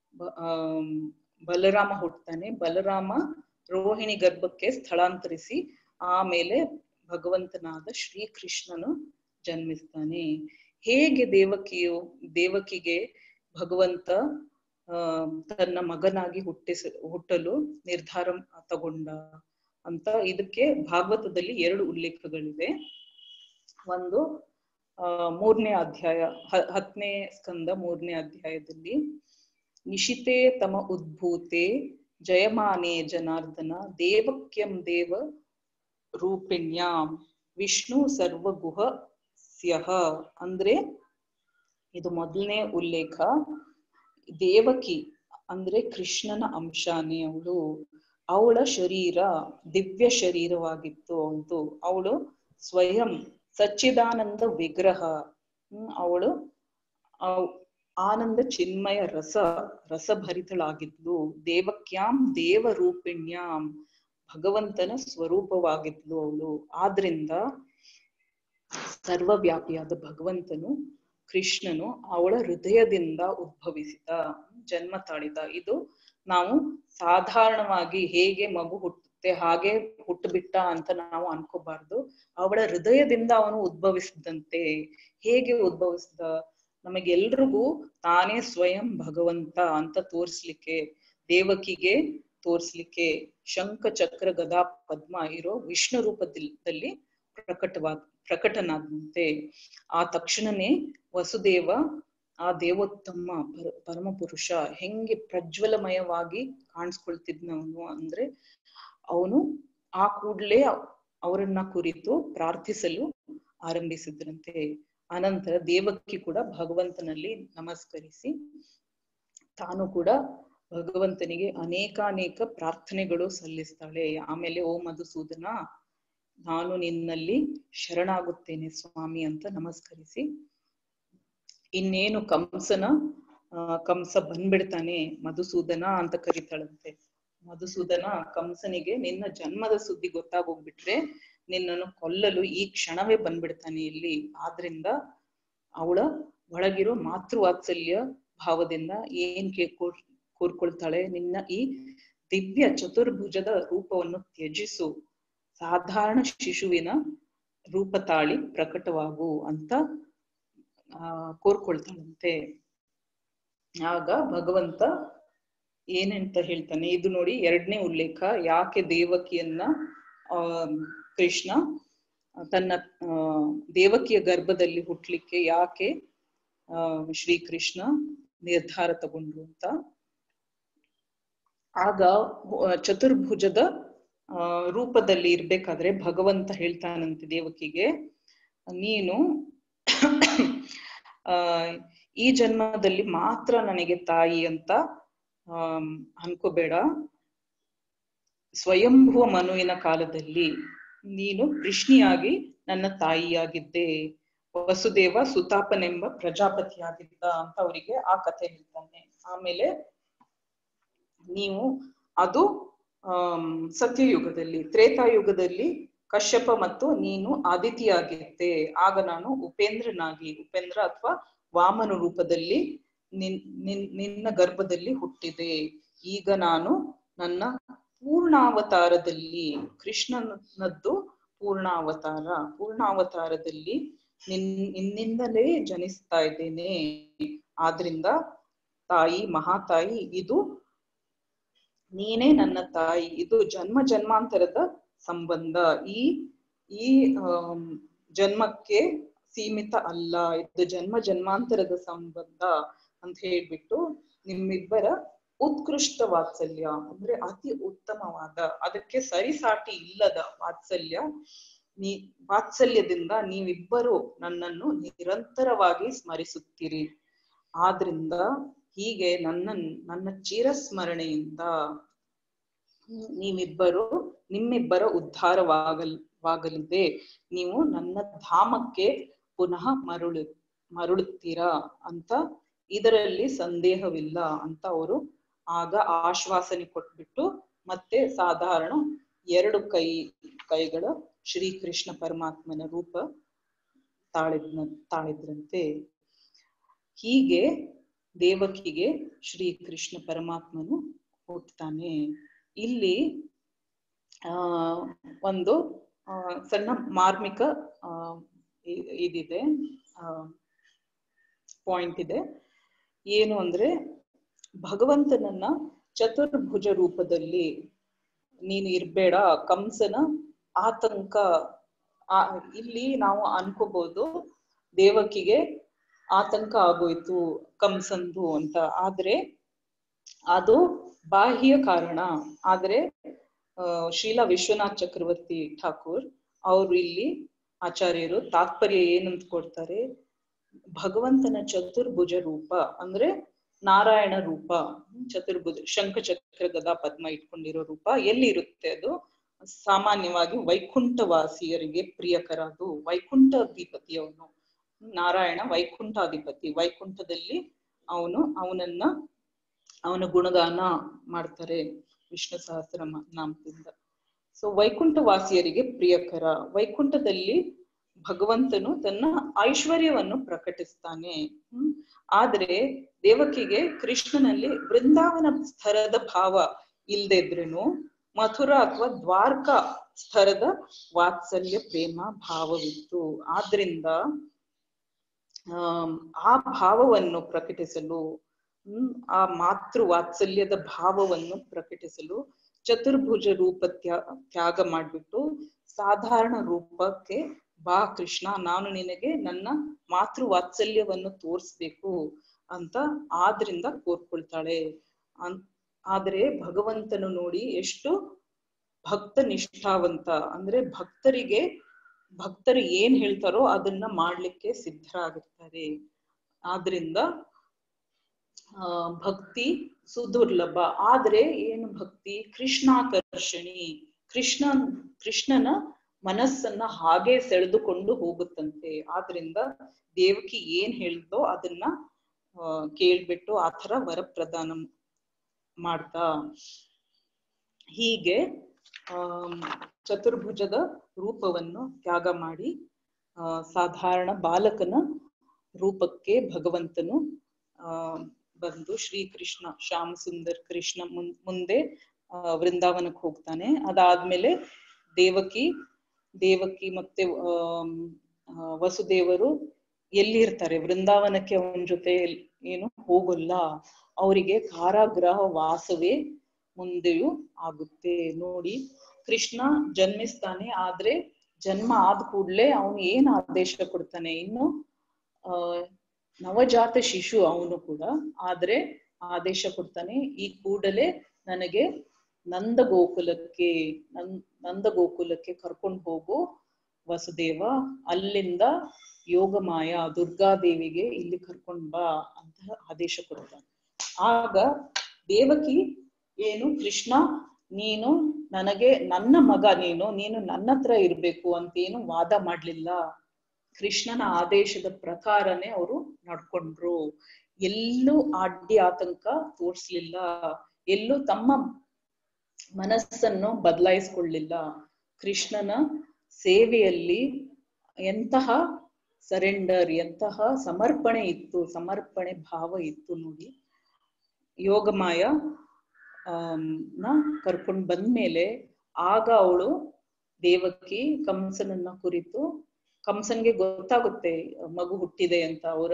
ಬಲರಾಮ ಹುಟ್ಟುತ್ತಾನೆ. ಬಲರಾಮ ರೋಹಿಣಿ ಗರ್ಭಕ್ಕೆ ಸ್ಥಳಾಂತರಿಸಿ ಆಮೇಲೆ ಭಗವಂತನಾದ ಶ್ರೀಕೃಷ್ಣನು ಜನ್ಮಿಸ್ತಾನೆ. ಹೇಗೆ ದೇವಕಿಗೆ ಭಗವಂತ ತನ್ನ ಮಗನಾಗಿ ಹುಟ್ಟಲು ನಿರ್ಧಾರ ತಗೊಂಡ ಅಂತ ಇದಕ್ಕೆ ಭಾಗವತದಲ್ಲಿ 2 ಉಲ್ಲೇಖಗಳಿವೆ. ಒಂದು 3ನೇ ಅಧ್ಯಾಯ, 10ನೇ ಸ್ಕಂದ 3ನೇ ಅಧ್ಯಾಯದಲ್ಲಿ ನಿಶಿತೆ ತಮ ಉದ್ಭೂತೆ ಜಯಮಾನೇ ಜನಾರ್ದನ ದೇವಕ್ಯಂ ದೇವ ರೂಪಿಣ್ಯಾಂ ವಿಷ್ಣು ಸರ್ವಗುಹ ಸ್ಯಃ ಅಂದ್ರೆ ಇದು ಮೊದಲನೇ ಉಲ್ಲೇಖ. ದೇವಕಿ ಅಂದ್ರೆ ಕೃಷ್ಣನ ಅಂಶಾನೇ ಅವಳು. ಅವಳ ಶರೀರ ದಿವ್ಯ ಶರೀರವಾಗಿತ್ತು. ಅವಳು ಸ್ವಯಂ ಸಚ್ಚಿದಾನಂದ ವಿಗ್ರಹ. ಅವಳು ಆನಂದ ಚಿನ್ಮಯ ರಸಭರಿತಳಾಗಿದ್ಲು. ದೇವಕ್ಯಾಂ ದೇವರೂಪಿಣ್ಯಾಂ, ಭಗವಂತನ ಸ್ವರೂಪವಾಗಿದ್ಲು ಅವಳು. ಆದ್ರಿಂದ ಸರ್ವವ್ಯಾಪಿಯಾದ ಭಗವಂತನು ಕೃಷ್ಣನು ಅವಳ ಹೃದಯದಿಂದ ಉದ್ಭವಿಸಿದ, ಜನ್ಮ ತಾಳಿದ. ಇದು ನಾವು ಸಾಧಾರಣವಾಗಿ ಹೇಗೆ ಮಗು ಹುಟ್ಟುತ್ತೆ ಹಾಗೆ ಹುಟ್ಟುಬಿಟ್ಟ ಅಂತ ನಾವು ಅನ್ಕೋಬಾರ್ದು. ಅವಳ ಹೃದಯದಿಂದ ಅವನು ಉದ್ಭವಿಸಿದಂತೆ. ಹೇಗೆ ಉದ್ಭವಿಸಿದ? ನಮಗೆಲ್ರಿಗೂ ತಾನೇ ಸ್ವಯಂ ಭಗವಂತ ಅಂತ ತೋರಿಸ್ಲಿಕ್ಕೆ, ದೇವಕಿಗೆ ತೋರಿಸ್ಲಿಕ್ಕೆ ಶಂಖ ಚಕ್ರ ಗದಾ ಪದ್ಮ ಇರೋ ವಿಷ್ಣು ರೂಪದಲ್ಲಿ ಪ್ರಕಟನಾದಂತೆ. ಆ ತಕ್ಷಣನೇ ವಸುದೇವ, ಆ ದೇವೋತ್ತಮ ಪರಮಪುರುಷ ಹೆಂಗೆ ಪ್ರಜ್ವಲಮಯವಾಗಿ ಕಾಣಿಸ್ಕೊಳ್ತಿದ್ನವನು ಅಂದ್ರೆ, ಅವನು ಆ ಕೂಡ್ಲೆ ಅವರನ್ನ ಕುರಿತು ಪ್ರಾರ್ಥಿಸಲು ಆರಂಭಿಸಿದ್ರಂತೆ. ಅನಂತರ ದೇವಕಿ ಕೂಡ ಭಗವಂತನಲ್ಲಿ ನಮಸ್ಕರಿಸಿ ತಾನು ಕೂಡ ಭಗವಂತನಿಗೆ ಅನೇಕಾನೇಕ ಪ್ರಾರ್ಥನೆಗಳು ಸಲ್ಲಿಸ್ತಾಳೆ. ಆಮೇಲೆ, ಓ ಮಧುಸೂದನ, ನಾನು ನಿನ್ನಲ್ಲಿ ಶರಣಾಗುತ್ತೇನೆ ಸ್ವಾಮಿ ಅಂತ ನಮಸ್ಕರಿಸಿ, ಇನ್ನೇನು ಕಂಸ ಬಂದ್ಬಿಡ್ತಾನೆ, ಮಧುಸೂದನ ಅಂತ ಕರೀತಾಳಂತೆ. ಮಧುಸೂದನ ಕಂಸನಿಗೆ ನಿನ್ನ ಜನ್ಮದ ಸುದ್ದಿ ಗೊತ್ತಾಗೋಗ್ಬಿಟ್ರೆ ನಿನ್ನನ್ನು ಕೊಲ್ಲಲು ಈ ಕ್ಷಣವೇ ಬಂದ್ಬಿಡ್ತಾನೆ ಇಲ್ಲಿ. ಆದ್ರಿಂದ ಅವಳ ಒಳಗಿರೋ ಮಾತೃವಾತ್ಸಲ್ಯ ಭಾವದಿಂದ ಏನ್ ಕೋರ್ಕೊಳ್ತಾಳೆ, ನಿನ್ನ ಈ ದಿವ್ಯ ಚತುರ್ಭುಜದ ರೂಪವನ್ನು ತ್ಯಜಿಸು, ಸಾಧಾರಣ ಶಿಶುವಿನ ರೂಪ ತಾಳಿ ಪ್ರಕಟವಾಗು ಅಂತ ಕೋರ್ಕೊಳ್ತಾಳಂತೆ. ಆಗ ಭಗವಂತ ಏನಂತ ಹೇಳ್ತಾನೆ, ಇದು ನೋಡಿ ಎರಡನೇ ಉಲ್ಲೇಖ. ಯಾಕೆ ದೇವಕಿಯನ್ನ ಕೃಷ್ಣ ತನ್ನ ದೇವಕಿಯ ಗರ್ಭದಲ್ಲಿ ಹುಟ್ಲಿಕ್ಕೆ ಯಾಕೆ ಶ್ರೀಕೃಷ್ಣ ನಿರ್ಧಾರ ತಗೊಂಡ್ರು ಅಂತ. ಆಗ ಚತುರ್ಭುಜದ ರೂಪದಲ್ಲಿ ಇರ್ಬೇಕಾದ್ರೆ ಭಗವಂತ ಹೇಳ್ತಾನಂತೆ ದೇವಕಿಗೆ, ನೀನು ಈ ಜನ್ಮದಲ್ಲಿ ಮಾತ್ರ ನನಗೆ ತಾಯಿ ಅಂತ ಅನ್ಕೋಬೇಡ. ಸ್ವಯಂಭುವ ಮನುವಿನ ಕಾಲದಲ್ಲಿ ನೀನು ಕೃಷ್ಣಿಯಾಗಿ ನನ್ನ ತಾಯಿಯಾಗಿದ್ದೆ, ವಸುದೇವ ಸುತಾಪನೆಂಬ ಪ್ರಜಾಪತಿಯಾಗಿದ್ದ ಅಂತ ಅವರಿಗೆ ಆ ಕಥೆ ಹೇಳ್ತಾನೆ. ಆಮೇಲೆ ನೀವು ಅದು ಸತ್ಯಯುಗದಲ್ಲಿ, ತ್ರೇತಾಯುಗದಲ್ಲಿ ಕಶ್ಯಪ ಮತ್ತು ನೀನು ಆದಿತಿಯಾಗಿದ್ದೆ. ಆಗ ನಾನು ಉಪೇಂದ್ರ ಅಥವಾ ವಾಮನ ರೂಪದಲ್ಲಿ ನಿನ್ನ ಗರ್ಭದಲ್ಲಿ ಹುಟ್ಟಿದೆ. ಈಗ ನಾನು ನನ್ನ ಪೂರ್ಣಾವತಾರದಲ್ಲಿ, ಕೃಷ್ಣನದ್ದು ಪೂರ್ಣಾವತಾರದಲ್ಲಿ ನಿನ್ನಿಂದಲೇ ಜನಿಸ್ತಾ ಇದ್ದೇನೆ. ಆದ್ರಿಂದ ತಾಯಿ, ಮಹಾತಾಯಿ, ಇದು ನೀನೇ ನನ್ನ ತಾಯಿ. ಇದು ಜನ್ಮ ಜನ್ಮಾಂತರದ ಸಂಬಂಧ, ಈ ಜನ್ಮಕ್ಕೆ ಸೀಮಿತ ಅಲ್ಲ, ಇದು ಜನ್ಮ ಜನ್ಮಾಂತರದ ಸಂಬಂಧ ಅಂತ ಹೇಳ್ಬಿಟ್ಟು ನಿಮ್ಮಿಬ್ಬರ ಉತ್ಕೃಷ್ಟ ವಾತ್ಸಲ್ಯ ಅಂದ್ರೆ ಅತಿ ಉತ್ತಮವಾದ, ಅದಕ್ಕೆ ಸರಿಸಾಟಿ ಇಲ್ಲದ ವಾತ್ಸಲ್ಯದಿಂದ ನೀವಿಬ್ಬರು ನನ್ನನ್ನು ನಿರಂತರವಾಗಿ ಸ್ಮರಿಸುತ್ತೀರಿ. ಆದ್ರಿಂದ ಹೀಗೆ ನನ್ನ ಚಿರಸ್ಮರಣೆಯಿಂದ ನಿಮ್ಮಿಬ್ಬರ ಉದ್ಧಾರವಾಗಲಿದೆ. ನೀವು ನನ್ನ ಧಾಮಕ್ಕೆ ಪುನಃ ಮರಳುತ್ತೀರಾ ಅಂತ ಇದರಲ್ಲಿ ಸಂದೇಹವಿಲ್ಲ ಅಂತ ಅವರು ಆಗ ಆಶ್ವಾಸನೆ ಕೊಟ್ಬಿಟ್ಟು ಮತ್ತೆ ಸಾಧಾರಣ 2 ಕೈಗಳ ಶ್ರೀಕೃಷ್ಣ ಪರಮಾತ್ಮನ ರೂಪ ತಾಳಿದ್ರಂತೆ. ಹೀಗೆ ದೇವಕಿಗೆ ಶ್ರೀಕೃಷ್ಣ ಪರಮಾತ್ಮನು ಹುಟ್ಟುತ್ತಾನೆ. ಇಲ್ಲಿ ಒಂದು ಸಣ್ಣ ಮಾರ್ಮಿಕ ಇದಿದೆ, ಪಾಯಿಂಟ್ ಇದೆ. ಏನು ಅಂದ್ರೆ, ಭಗವಂತನನ್ನ ಚತುರ್ಭುಜ ರೂಪದಲ್ಲಿ ನೀನು ಇರ್ಬೇಡ, ಕಂಸನ ಆತಂಕ. ಇಲ್ಲಿ ನಾವು ಅನ್ಕೋಬಹುದು ದೇವಕಿಗೆ ಆತಂಕ ಆಗೋಯ್ತು ಕಂಸಂದು ಅಂತ, ಆದ್ರೆ ಅದು ಬಾಹ್ಯ ಕಾರಣ. ಆದ್ರೆ ಶ್ರೀಲಾ ವಿಶ್ವನಾಥ್ ಚಕ್ರವರ್ತಿ ಠಾಕೂರ್ ಅವರು ಇಲ್ಲಿ ಆಚಾರ್ಯರು ತಾತ್ಪರ್ಯ ಏನಂತ ಕೊಡ್ತಾರೆ, ಭಗವಂತನ ಚತುರ್ಭುಜ ರೂಪ ಅಂದ್ರೆ ನಾರಾಯಣ ರೂಪ, ಚತುರ್ಭುಜ ಶಂಖ ಚಕ್ರ ಗದಾ ಪದ್ಮ ಇಟ್ಕೊಂಡಿರೋ ರೂಪ ಎಲ್ಲಿ ಇರುತ್ತೆ? ಅದು ಸಾಮಾನ್ಯವಾಗಿ ವೈಕುಂಠವಾಸಿಯರಿಗೆ ಪ್ರಿಯಕರ. ಅದು ವೈಕುಂಠಾಧಿಪತಿ ಅವನು. ನಾರಾಯಣ ವೈಕುಂಠಾಧಿಪತಿ. ವೈಕುಂಠದಲ್ಲಿ ಅವನನ್ನ ಅವನ ಗುಣಗಾನ ಮಾಡ್ತಾರೆ ವಿಷ್ಣು ಸಹಸ್ರ ನಾಮದಿಂದ. ಸೊ ವೈಕುಂಠವಾಸಿಯರಿಗೆ ಪ್ರಿಯಕರ. ವೈಕುಂಠದಲ್ಲಿ ಭಗವಂತನು ತನ್ನ ಐಶ್ವರ್ಯವನ್ನು ಪ್ರಕಟಿಸ್ತಾನೆ. ಆದ್ರೆ ದೇವಕಿಗೆ ಕೃಷ್ಣನಲ್ಲಿ ಬೃಂದಾವನ ಸ್ತರದ ಭಾವ ಇಲ್ದೇ ಇದ್ರೇನು ಮಥುರಾ ಅಥವಾ ದ್ವಾರಕಾ ಸ್ತರದ ವಾತ್ಸಲ್ಯ ಪ್ರೇಮ ಭಾವವಿತ್ತು. ಆದ್ರಿಂದ ಆ ಭಾವವನ್ನು ಪ್ರಕಟಿಸಲು, ಆ ಮಾತೃ ವಾತ್ಸಲ್ಯದ ಭಾವವನ್ನು ಪ್ರಕಟಿಸಲು ಚತುರ್ಭುಜ ರೂಪ ತ್ಯಾಗ ಮಾಡ್ಬಿಟ್ಟು ಸಾಧಾರಣ ರೂಪಕ್ಕೆ ಬಾ ಕೃಷ್ಣ, ನಾನು ನಿನಗೆ ನನ್ನ ಮಾತೃ ವಾತ್ಸಲ್ಯವನ್ನು ತೋರಿಸ್ಬೇಕು ಅಂತ ಆದ್ರಿಂದ ಕೋರ್ಕೊಳ್ತಾಳೆ. ಆದ್ರೆ ಭಗವಂತನು ನೋಡಿ ಎಷ್ಟು ಭಕ್ತ ನಿಷ್ಠಾವಂತ. ಅಂದ್ರೆ ಭಕ್ತರು ಏನ್ ಹೇಳ್ತಾರೋ ಅದನ್ನ ಮಾಡ್ಲಿಕ್ಕೆ ಸಿದ್ಧರಾಗಿರ್ತಾರೆ. ಆದ್ರಿಂದ ಭಕ್ತಿ ಸುದುರ್ಲಭ. ಆದ್ರೆ ಏನು ಭಕ್ತಿ? ಕೃಷ್ಣಾಕರ್ಷಣಿ. ಕೃಷ್ಣನ ಮನಸ್ಸನ್ನ ಹಾಗೆ ಸೆಳೆದುಕೊಂಡು ಹೋಗುತ್ತಂತೆ. ಆದ್ರಿಂದ ದೇವಕಿ ಏನ್ ಹೇಳ್ದೋ ಅದನ್ನ ಕೇಳ್ಬಿಟ್ಟು ಆತರ ವರಪ್ರದಾನ ಮಾಡ್ತಾ ಹೀಗೆ ಚತುರ್ಭುಜದ ರೂಪವನ್ನು ತ್ಯಾಗ ಮಾಡಿ ಸಾಧಾರಣ ಬಾಲಕನ ರೂಪಕ್ಕೆ ಭಗವಂತನು ಬಂದು ಶ್ರೀಕೃಷ್ಣ ಶ್ಯಾಮ ಸುಂದರ್ ಕೃಷ್ಣ ಮುಂದೆ ವೃಂದಾವನಕ್ಕೆ ಹೋಗ್ತಾನೆ. ಅದಾದ್ಮೇಲೆ ದೇವಕಿ ಮತ್ತೆ ವಸುದೇವರು ಎಲ್ಲಿರ್ತಾರೆ? ವೃಂದಾವನಕ್ಕೆ ಅವನ ಜೊತೆ ಏನು ಹೋಗಲ್ಲ. ಅವರಿಗೆ ಕಾರಾಗೃಹ ವಾಸವೇ ಮುಂದೆಯೂ ಆಗುತ್ತೆ. ನೋಡಿ, ಕೃಷ್ಣ ಜನ್ಮಿಸ್ತಾನೆ. ಆದ್ರೆ ಜನ್ಮ ಆದ ಕೂಡ್ಲೆ ಅವನು ಏನ್ ಆದೇಶ ಕೊಡ್ತಾನೆ? ಇನ್ನು ನವಜಾತ ಶಿಶು ಅವನು ಕೂಡ. ಆದ್ರೆ ಆದೇಶ ಕೊಡ್ತಾನೆ, ಈ ಕೂಡಲೇ ನನಗೆ ನಂದಗೋಕುಲಕ್ಕೆ ಕರ್ಕೊಂಡು ಹೋಗು ವಸುದೇವ. ಅಲ್ಲಿಂದ ಯೋಗಮಾಯ ದುರ್ಗಾದೇವಿಗೆ ಇಲ್ಲಿ ಕರ್ಕೊಂಡ್ ಬಾ ಅಂತ ಆದೇಶ ಕೊಡ್ತಾನೆ. ಆಗ ದೇವಕಿ ಏನು, ಕೃಷ್ಣ ನೀನು ನನಗೆ ನನ್ನ ಮಗ, ನೀನು ನನ್ನ ಹತ್ರ ಇರ್ಬೇಕು ಅಂತೇನು ವಾದ ಮಾಡ್ಲಿಲ್ಲ. ಕೃಷ್ಣನ ಆದೇಶದ ಪ್ರಕಾರನೇ ಅವರು ನಡ್ಕೊಂಡ್ರು. ಎಲ್ಲೂ ಅಡ್ಡಿ ಆತಂಕ ತೋರ್ಸ್ಲಿಲ್ಲ. ಎಲ್ಲೂ ತಮ್ಮ ಮನಸ್ಸನ್ನು ಬದಲಾಯಿಸ್ಕೊಳ್ಳಿಲ್ಲ. ಕೃಷ್ಣನ ಸೇವೆಯಲ್ಲಿ ಎಂತಹ ಸರೆಂಡರ್, ಎಂತಹ ಸಮರ್ಪಣೆ ಇತ್ತು, ಸಮರ್ಪಣೆ ಭಾವ ಇತ್ತು ನೋಡಿ. ಯೋಗಮಾಯ ಕರ್ಕೊಂಡು ಬಂದ್ಮೇಲೆ ಆಗ ಅವಳು ದೇವಕಿ ಕಂಸನನ್ನ ಕುರಿತು, ಕಂಸನ್ಗೆ ಗೊತ್ತಾಗುತ್ತೆ ಮಗು ಹುಟ್ಟಿದೆ ಅಂತ. ಅವರ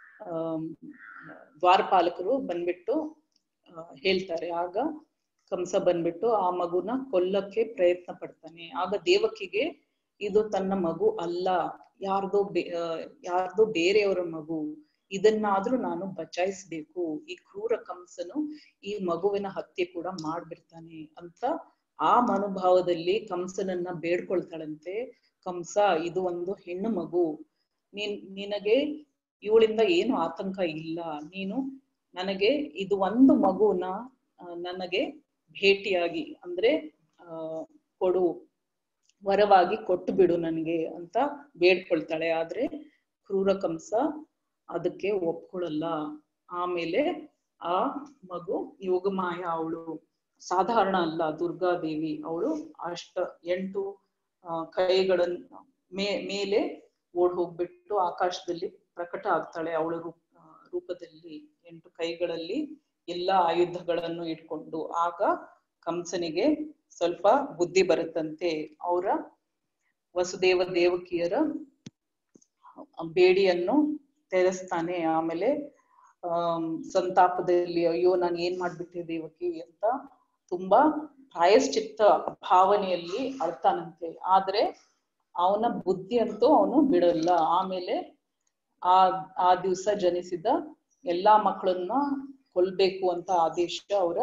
ದ್ವಾರಪಾಲಕರು ಬಂದ್ಬಿಟ್ಟು ಹೇಳ್ತಾರೆ. ಆಗ ಕಂಸ ಬಂದ್ಬಿಟ್ಟು ಆ ಮಗುನ ಕೊಲ್ಲಕ್ಕೆ ಪ್ರಯತ್ನ ಪಡ್ತಾನೆ. ಆಗ ದೇವಕಿಗೆ ಇದು ತನ್ನ ಮಗು ಅಲ್ಲ, ಯಾರ್ದೋ ಬೇರೆಯವರ ಮಗು, ಇದನ್ನಾದ್ರೂ ನಾನು ಬಚಾಯಿಸ್ಬೇಕು. ಈ ಕ್ರೂರ ಕಂಸನು ಈ ಮಗುವಿನ ಹತ್ಯೆ ಕೂಡ ಮಾಡ್ಬಿಡ್ತಾನೆ ಅಂತ ಆ ಮನೋಭಾವದಲ್ಲಿ ಕಂಸನನ್ನ ಬೇಡ್ಕೊಳ್ತಾಳಂತೆ. ಕಂಸ, ಇದು ಒಂದು ಹೆಣ್ಣು ಮಗು, ನಿನಗೆ ಇವಳಿಂದ ಏನು ಆತಂಕ ಇಲ್ಲ. ನೀನು ನನಗೆ ಇದು ಒಂದು ಮಗುನ ನನಗೆ ಭೇಟಿಯಾಗಿ ಅಂದ್ರೆ ಕೊಡು, ವರವಾಗಿ ಕೊಟ್ಟು ಬಿಡು ನನಗೆ ಅಂತ ಬೇಡ್ಕೊಳ್ತಾಳೆ. ಆದ್ರೆ ಕ್ರೂರ ಕಂಸ ಅದಕ್ಕೆ ಒಪ್ಕೊಳ್ಳಲ್ಲ. ಆಮೇಲೆ ಆ ಮಗು ಯೋಗಮಾಯ ಅವಳು ಸಾಧಾರಣ ಅಲ್ಲ, ದುರ್ಗಾದೇವಿ. ಅವಳು 8 ಕೈಗಳನ್ನ ಮೇಲೆ ಓಡ್ ಹೋಗ್ಬಿಟ್ಟು ಆಕಾಶದಲ್ಲಿ ಪ್ರಕಟ ಆಗ್ತಾಳೆ. ಅವಳ ರೂಪದಲ್ಲಿ 8 ಕೈಗಳಲ್ಲಿ ಎಲ್ಲಾ ಆಯುಧಗಳನ್ನು ಇಟ್ಕೊಂಡು. ಆಗ ಕಂಸನಿಗೆ ಸ್ವಲ್ಪ ಬುದ್ಧಿ ಬರುತ್ತಂತೆ. ಅವರ ವಸುದೇವ ದೇವಕಿಯರ ಬೇಡಿಯನ್ನು ತೆರೆಸ್ತಾನೆ. ಆಮೇಲೆ ಸಂತಾಪದಲ್ಲಿ ಅಯ್ಯೋ ನಾನು ಏನ್ ಮಾಡ್ಬಿಟ್ಟೆ ದೇವಕಿ ಅಂತ ತುಂಬಾ ಪ್ರಾಯಶ್ಚಿತ್ತ ಭಾವನೆಯಲ್ಲಿ ಅಳ್ತಾನಂತೆ. ಆದ್ರೆ ಅವನ ಬುದ್ಧಿ ಅಂತೂ ಅವನು ಬಿಡಲ್ಲ. ಆಮೇಲೆ ಆ ದಿವಸ ಜನಿಸಿದ ಎಲ್ಲಾ ಮಕ್ಕಳನ್ನ ಕೊಲ್ಬೇಕು ಅಂತ ಅವರ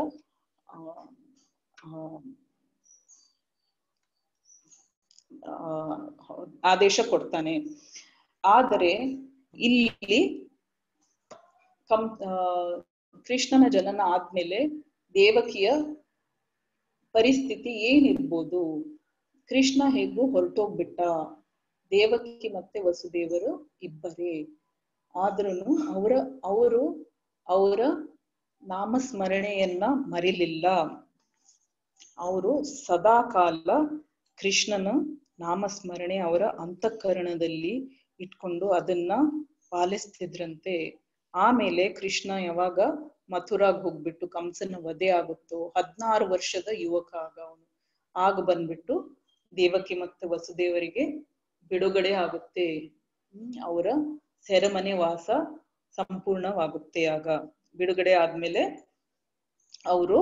ಆದೇಶ ಕೊಡ್ತಾನೆ. ಆದರೆ ಇಲ್ಲಿ ಕೃಷ್ಣನ ಜನನ ಆದ್ಮೇಲೆ ದೇವಕಿಯ ಪರಿಸ್ಥಿತಿ ಏನಿರ್ಬೋದು? ಕೃಷ್ಣ ಹೇಗೂ ಹೊರಟೋಗ್ಬಿಟ್ಟ, ದೇವಕಿ ಮತ್ತೆ ವಸುದೇವರು ಇಬ್ಬರೇ. ಆದ್ರೂ ಅವರ ನಾಮಸ್ಮರಣೆಯನ್ನ ಮರಿಲಿಲ್ಲ. ಅವರು ಸದಾ ಕಾಲ ಕೃಷ್ಣನ ನಾಮಸ್ಮರಣೆ ಅವರ ಅಂತಃಕರಣದಲ್ಲಿ ಇಟ್ಕೊಂಡು ಅದನ್ನ ಪಾಲಿಸ್ತಿದ್ರಂತೆ. ಆಮೇಲೆ ಕೃಷ್ಣ ಯಾವಾಗ ಮಥುರಾಗ್ ಹೋಗ್ಬಿಟ್ಟು ಕಂಸನ ವಧೆ ಆಗುತ್ತೋ, 16 ವರ್ಷದ ಯುವಕ ಆಗ ಬಂದ್ಬಿಟ್ಟು ದೇವಕಿ ಮತ್ತು ವಸುದೇವರಿಗೆ ಬಿಡುಗಡೆ ಆಗುತ್ತೆ. ಅವರ ಸೆರೆಮನೆ ವಾಸ ಸಂಪೂರ್ಣವಾಗುತ್ತೆ. ಆಗ ಬಿಡುಗಡೆ ಆದ್ಮೇಲೆ ಅವರು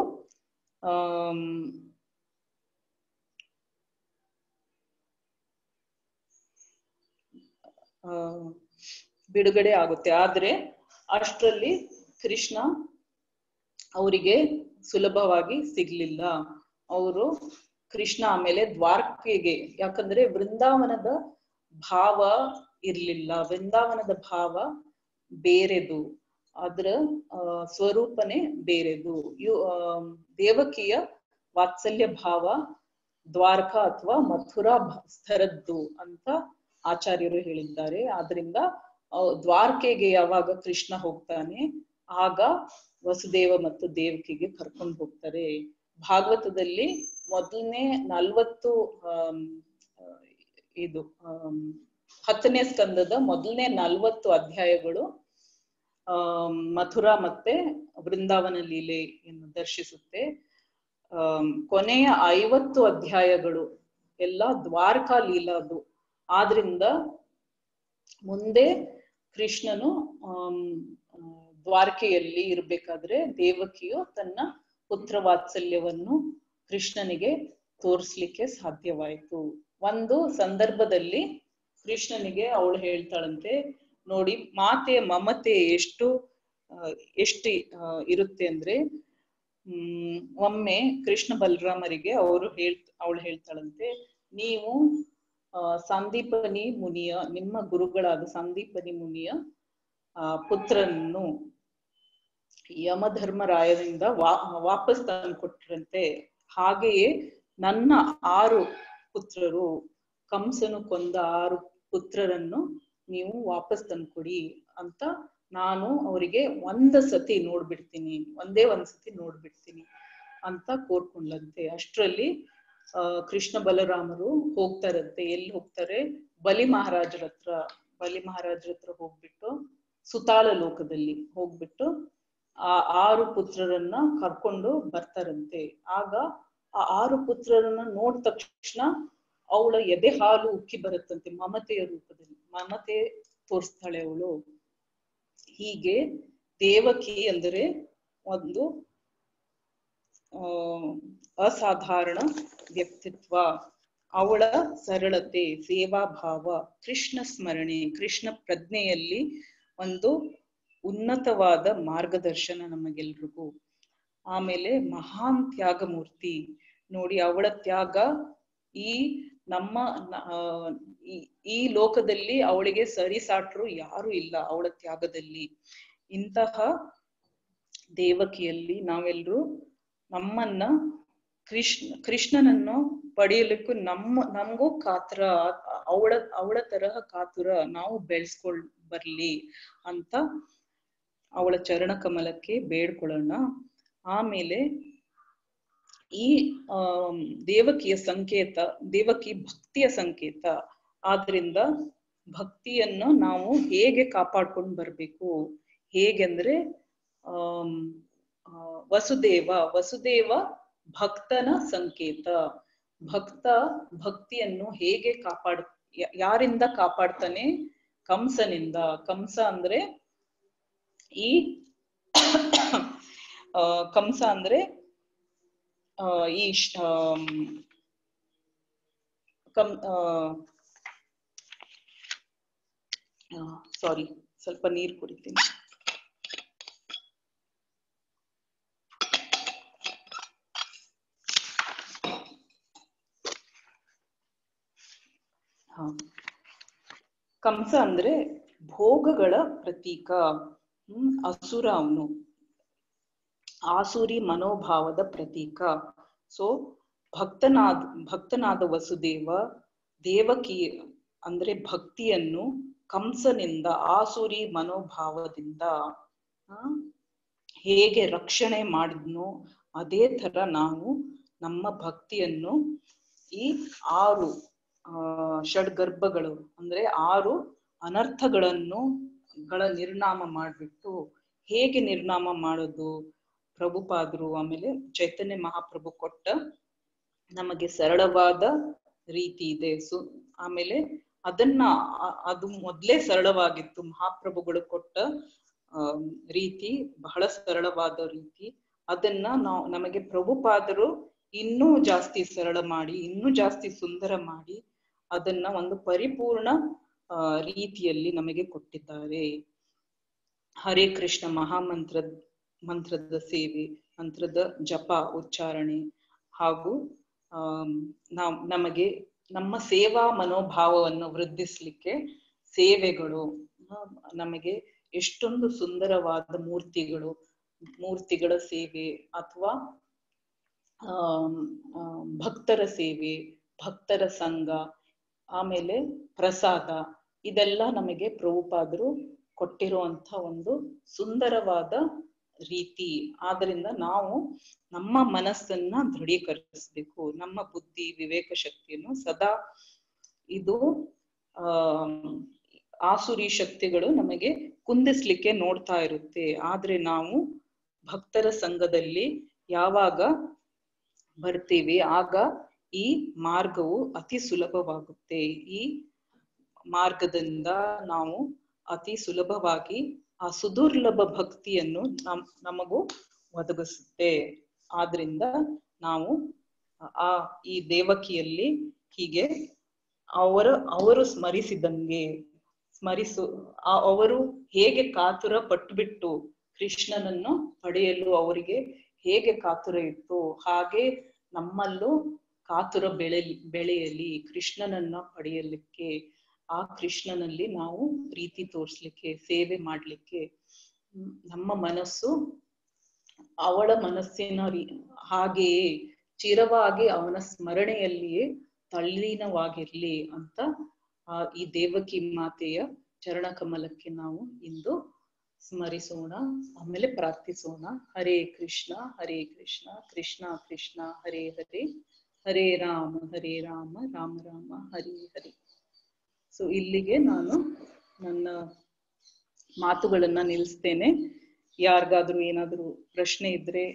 ಬಿಡುಗಡೆ ಆಗುತ್ತೆ. ಆದ್ರೆ ಅಷ್ಟರಲ್ಲಿ ಕೃಷ್ಣ ಅವರಿಗೆ ಸುಲಭವಾಗಿ ಸಿಗ್ಲಿಲ್ಲ. ಅವರು ಕೃಷ್ಣ ಆಮೇಲೆ ದ್ವಾರಕೆಗೆ, ಯಾಕಂದ್ರೆ ವೃಂದಾವನದ ಭಾವ ಇರ್ಲಿಲ್ಲ, ವೃಂದಾವನದ ಭಾವ ಬೇರೆದು, ಅದ್ರ ಸ್ವರೂಪನೇ ಬೇರೆದು. ದೇವಕಿಯ ವಾತ್ಸಲ್ಯ ಭಾವ ದ್ವಾರಕಾ ಅಥವಾ ಮಥುರಾ ಸ್ಥರದ್ದು ಅಂತ ಆಚಾರ್ಯರು ಹೇಳಿದ್ದಾರೆ. ಆದ್ರಿಂದ ದ್ವಾರಕೆಗೆ ಯಾವಾಗ ಕೃಷ್ಣ ಹೋಗ್ತಾನೆ ಆಗ ವಸುದೇವ ಮತ್ತು ದೇವಕಿಗೆ ಕರ್ಕೊಂಡು ಹೋಗ್ತಾರೆ. ಭಾಗವತದಲ್ಲಿ ಮೊದಲನೇ 40 10ನೇ ಸ್ಕಂದದ ಮೊದಲನೇ 40 ಅಧ್ಯಾಯಗಳು ಮಥುರಾ ಮತ್ತೆ ವೃಂದಾವನ ಲೀಲೆಯನ್ನು ದರ್ಶಿಸುತ್ತೆ. ಕೊನೆಯ 50 ಅಧ್ಯಾಯಗಳು ಎಲ್ಲ ದ್ವಾರಕಾ ಲೀಲಾದು. ಆದ್ರಿಂದ ಮುಂದೆ ಕೃಷ್ಣನು ದ್ವಾರಕೆಯಲ್ಲಿ ಇರ್ಬೇಕಾದ್ರೆ ದೇವಕಿಯು ತನ್ನ ಪುತ್ರ ವಾತ್ಸಲ್ಯವನ್ನು ಕೃಷ್ಣನಿಗೆ ತೋರಿಸ್ಲಿಕ್ಕೆ ಸಾಧ್ಯವಾಯಿತು. ಒಂದು ಸಂದರ್ಭದಲ್ಲಿ ಕೃಷ್ಣನಿಗೆ ಅವಳು ಹೇಳ್ತಾಳಂತೆ, ನೋಡಿ ಮಾತೆಯ ಮಮತೆ ಎಷ್ಟು ಇರುತ್ತೆ ಅಂದ್ರೆ, ಒಮ್ಮೆ ಕೃಷ್ಣ ಬಲರಾಮರಿಗೆ ಅವಳು ಹೇಳ್ತಾಳಂತೆ, ನೀವು ಸಂದೀಪನಿ ಮುನಿಯ, ನಿಮ್ಮ ಗುರುಗಳಾದ ಸಂದೀಪನಿ ಮುನಿಯ ಪುತ್ರನನ್ನು ಯಮಧರ್ಮರಾಯರಿಂದ ವಾಪಸ್ ತಂದು ಕೊಟ್ರಂತೆ. ಹಾಗೆಯೇ ನನ್ನ 6 ಪುತ್ರರು, ಕಂಸನು ಕೊಂದ 6 ಪುತ್ರರನ್ನು ನೀವು ವಾಪಸ್ ತಂದ್ಕೊಡಿ ಅಂತ ನಾನು ಅವರಿಗೆ ಒಂದೇ ಸತಿ ನೋಡ್ಬಿಡ್ತೀನಿ ಅಂತ ಕೋರ್ಕೊಂಡ್ಲಂತೆ. ಅಷ್ಟರಲ್ಲಿ ಕೃಷ್ಣ ಬಲರಾಮರು ಹೋಗ್ತಾರಂತೆ. ಎಲ್ಲಿ ಹೋಗ್ತಾರೆ? ಬಲಿ ಮಹಾರಾಜರ ಹತ್ರ ಹೋಗ್ಬಿಟ್ಟು ಸುತಾಳ ಲೋಕದಲ್ಲಿ ಹೋಗ್ಬಿಟ್ಟು ಆ 6 ಪುತ್ರರನ್ನ ಕರ್ಕೊಂಡು ಬರ್ತಾರಂತೆ. ಆಗ ಆ 6 ಪುತ್ರರನ್ನ ನೋಡಿದ ತಕ್ಷಣ ಅವಳ ಎದೆ ಹಾಲು ಉಕ್ಕಿ ಬರುತ್ತಂತೆ. ಮಮತೆಯ ರೂಪದಲ್ಲಿ ಮಮತೆ ತೋರಿಸ್ತಾಳೆ ಅವಳು. ಹೀಗೆ ದೇವಕಿ ಅಂದರೆ ಒಂದು ಅಸಾಧಾರಣ ವ್ಯಕ್ತಿತ್ವ. ಅವಳ ಸರಳತೆ, ಸೇವಾ ಭಾವ, ಕೃಷ್ಣ ಸ್ಮರಣೆ, ಕೃಷ್ಣ ಪ್ರಜ್ಞೆಯಲ್ಲಿ ಒಂದು ಉನ್ನತವಾದ ಮಾರ್ಗದರ್ಶನ ನಮಗೆಲ್ರಿಗೂ. ಆಮೇಲೆ ಮಹಾನ್ ತ್ಯಾಗ ಮೂರ್ತಿ. ನೋಡಿ ಅವಳ ತ್ಯಾಗ ಈ ಲೋಕದಲ್ಲಿ ಅವಳಿಗೆ ಸರಿಸಾಟ್ರು ಯಾರು ಇಲ್ಲ ಅವಳ ತ್ಯಾಗದಲ್ಲಿ. ಇಂತಹ ದೇವಕಿಯಲ್ಲಿ ನಾವೆಲ್ಲರೂ ನಮ್ಮನ್ನ ಕೃಷ್ಣನನ್ನು ಪಡೆಯಲಿಕ್ಕೂ ನಮಗೂ ಕಾತರ, ಅವಳ ತರಹ ಕಾತುರ ನಾವು ಬರ್ಲಿ ಅಂತ ಅವಳ ಚರಣ ಕಮಲಕ್ಕೆ ಬೇಡ್ಕೊಳ್ಳೋಣ. ಆಮೇಲೆ ಈ ದೇವಕಿಯ ಸಂಕೇತ, ದೇವಕಿ ಭಕ್ತಿಯ ಸಂಕೇತ. ಆದ್ರಿಂದ ಭಕ್ತಿಯನ್ನು ನಾವು ಹೇಗೆ ಕಾಪಾಡ್ಕೊಂಡು ಬರ್ಬೇಕು? ಹೇಗೆಂದ್ರೆ ವಸುದೇವ ಭಕ್ತನ ಸಂಕೇತ. ಭಕ್ತ ಭಕ್ತಿಯನ್ನು ಹೇಗೆ ಯಾರಿಂದ ಕಾಪಾಡ್ತಾನೆ? ಕಂಸನಿಂದ. ಕಂಸ ಅಂದ್ರೆ ಸಾರಿ, ಸ್ವಲ್ಪ ನೀರು ಕುಡಿತೀನಿ. ಕಂಸ ಅಂದ್ರೆ ಭೋಗಗಳ ಪ್ರತೀಕ. ಅಸುರ ಅವನು. ಆಸುರಿ ಮನೋಭಾವದ ಪ್ರತೀಕ. ಸೊ ಭಕ್ತನಾದ ವಸುದೇವ ದೇವಕಿ ಅಂದ್ರೆ ಭಕ್ತಿಯನ್ನು ಕಂಸನಿಂದ ಆಸುರಿ ಮನೋಭಾವದಿಂದ ಹೇಗೆ ರಕ್ಷಣೆ ಮಾಡಿದ್ನೋ ಅದೇ ತರ ನಾವು ನಮ್ಮ ಭಕ್ತಿಯನ್ನು ಈ 6 ಷಡ್ಗರ್ಭಗಳು ಅಂದ್ರೆ 6 ಅನರ್ಥಗಳನ್ನು ನಿರ್ನಾಮ ಮಾಡ್ಬಿಟ್ಟು, ಹೇಗೆ ನಿರ್ನಾಮ ಮಾಡೋದು ಪ್ರಭುಪಾದರು ಆಮೇಲೆ ಚೈತನ್ಯ ಮಹಾಪ್ರಭು ಕೊಟ್ಟ ನಮಗೆ ಸರಳವಾದ ರೀತಿ ಇದೆ. ಆಮೇಲೆ ಅದು ಮೊದ್ಲೇ ಸರಳವಾಗಿತ್ತು. ಮಹಾಪ್ರಭುಗಳು ಕೊಟ್ಟ ರೀತಿ ಬಹಳ ಸರಳವಾದ ರೀತಿ. ಅದನ್ನ ನಮಗೆ ಪ್ರಭುಪಾದರು ಇನ್ನೂ ಜಾಸ್ತಿ ಸರಳ ಮಾಡಿ, ಇನ್ನೂ ಜಾಸ್ತಿ ಸುಂದರ ಮಾಡಿ ಅದನ್ನ ಒಂದು ಪರಿಪೂರ್ಣ ರೀತಿಯಲ್ಲಿ ನಮಗೆ ಕೊಟ್ಟಿದ್ದಾರೆ. ಹರೇ ಕೃಷ್ಣ ಮಂತ್ರದ ಸೇವೆ, ಮಂತ್ರದ ಜಪ ಉಚ್ಚಾರಣೆ ಹಾಗೂ ನಮಗೆ ನಮ್ಮ ಸೇವಾ ಮನೋಭಾವವನ್ನು ವೃದ್ಧಿಸ್ಲಿಕ್ಕೆ ಸೇವೆಗಳು, ನಮಗೆ ಎಷ್ಟೊಂದು ಸುಂದರವಾದ ಮೂರ್ತಿಗಳ ಸೇವೆ ಅಥವಾ ಭಕ್ತರ ಸೇವೆ, ಭಕ್ತರ ಸಂಘ, ಆಮೇಲೆ ಪ್ರಸಾದ, ಇದೆಲ್ಲ ನಮಗೆ ಪ್ರಭುಪಾದರು ಕೊಟ್ಟಿರುವಂತ ಒಂದು ಸುಂದರವಾದ ರೀತಿ. ಆದ್ರಿಂದ ನಾವು ನಮ್ಮ ಮನಸ್ಸನ್ನ ದೃಢೀಕರಿಸಬೇಕು, ನಮ್ಮ ಬುದ್ಧಿ ವಿವೇಕ ಶಕ್ತಿಯನ್ನು ಸದಾ ಇದು ಆಸುರಿ ಶಕ್ತಿಗಳು ನಮಗೆ ಕುಂದಿಸ್ಲಿಕ್ಕೆ ನೋಡ್ತಾ ಇರುತ್ತೆ. ಆದ್ರೆ ನಾವು ಭಕ್ತರ ಸಂಘದಲ್ಲಿ ಯಾವಾಗ ಬರ್ತೀವಿ ಆಗ ಈ ಮಾರ್ಗವು ಅತಿ ಸುಲಭವಾಗುತ್ತೆ. ಈ ಮಾರ್ಗದಿಂದ ನಾವು ಅತಿ ಸುಲಭವಾಗಿ ಆ ಸುದುರ್ಲಭ ಭಕ್ತಿಯನ್ನು ನಮಗೂ ಒದಗಿಸುತ್ತೆ. ಆದ್ರಿಂದ ನಾವು ಈ ದೇವಕಿಯಲ್ಲಿ ಹೀಗೆ ಅವರು ಸ್ಮರಿಸಿದಂಗೆ ಅವರು ಹೇಗೆ ಕಾತುರ ಪಟ್ಟುಬಿಟ್ಟು ಕೃಷ್ಣನನ್ನು ಪಡೆಯಲು ಅವರಿಗೆ ಹೇಗೆ ಕಾತುರ ಇತ್ತು, ಹಾಗೆ ನಮ್ಮಲ್ಲೂ ಕಾತುರ ಬೆಳೆಯಲಿ ಕೃಷ್ಣನನ್ನ ಪಡೆಯಲಿಕ್ಕೆ. ಆ ಕೃಷ್ಣನಲ್ಲಿ ನಾವು ಪ್ರೀತಿ ತೋರಿಸ್ಲಿಕ್ಕೆ, ಸೇವೆ ಮಾಡ್ಲಿಕ್ಕೆ ನಮ್ಮ ಮನಸ್ಸು ಅವಳ ಮನಸ್ಸಿನ ಹಾಗೆಯೇ ಚಿರವಾಗಿ ಅವನ ಸ್ಮರಣೆಯಲ್ಲಿಯೇ ತಲ್ಲೀನವಾಗಿರ್ಲಿ ಅಂತ ಈ ದೇವಕಿ ಮಾತೆಯ ಚರಣ ಕಮಲಕ್ಕೆ ನಾವು ಇಂದು ಸ್ಮರಿಸೋಣ, ಆಮೇಲೆ ಪ್ರಾರ್ಥಿಸೋಣ. ಹರೇ ಕೃಷ್ಣ ಕೃಷ್ಣ ಕೃಷ್ಣ ಹರೇ ಹರೇ, ಹರೇ ರಾಮ ರಾಮ ರಾಮ ಹರೇ ಹರೇ. ಸೊ ಇಲ್ಲಿಗೆ ನಾನು ನನ್ನ ಮಾತುಗಳನ್ನ ನಿಲ್ಲಿಸ್ತೇನೆ. ಯಾರಿಗಾದ್ರೂ ಏನಾದ್ರೂ ಪ್ರಶ್ನೆ ಇದ್ರೆ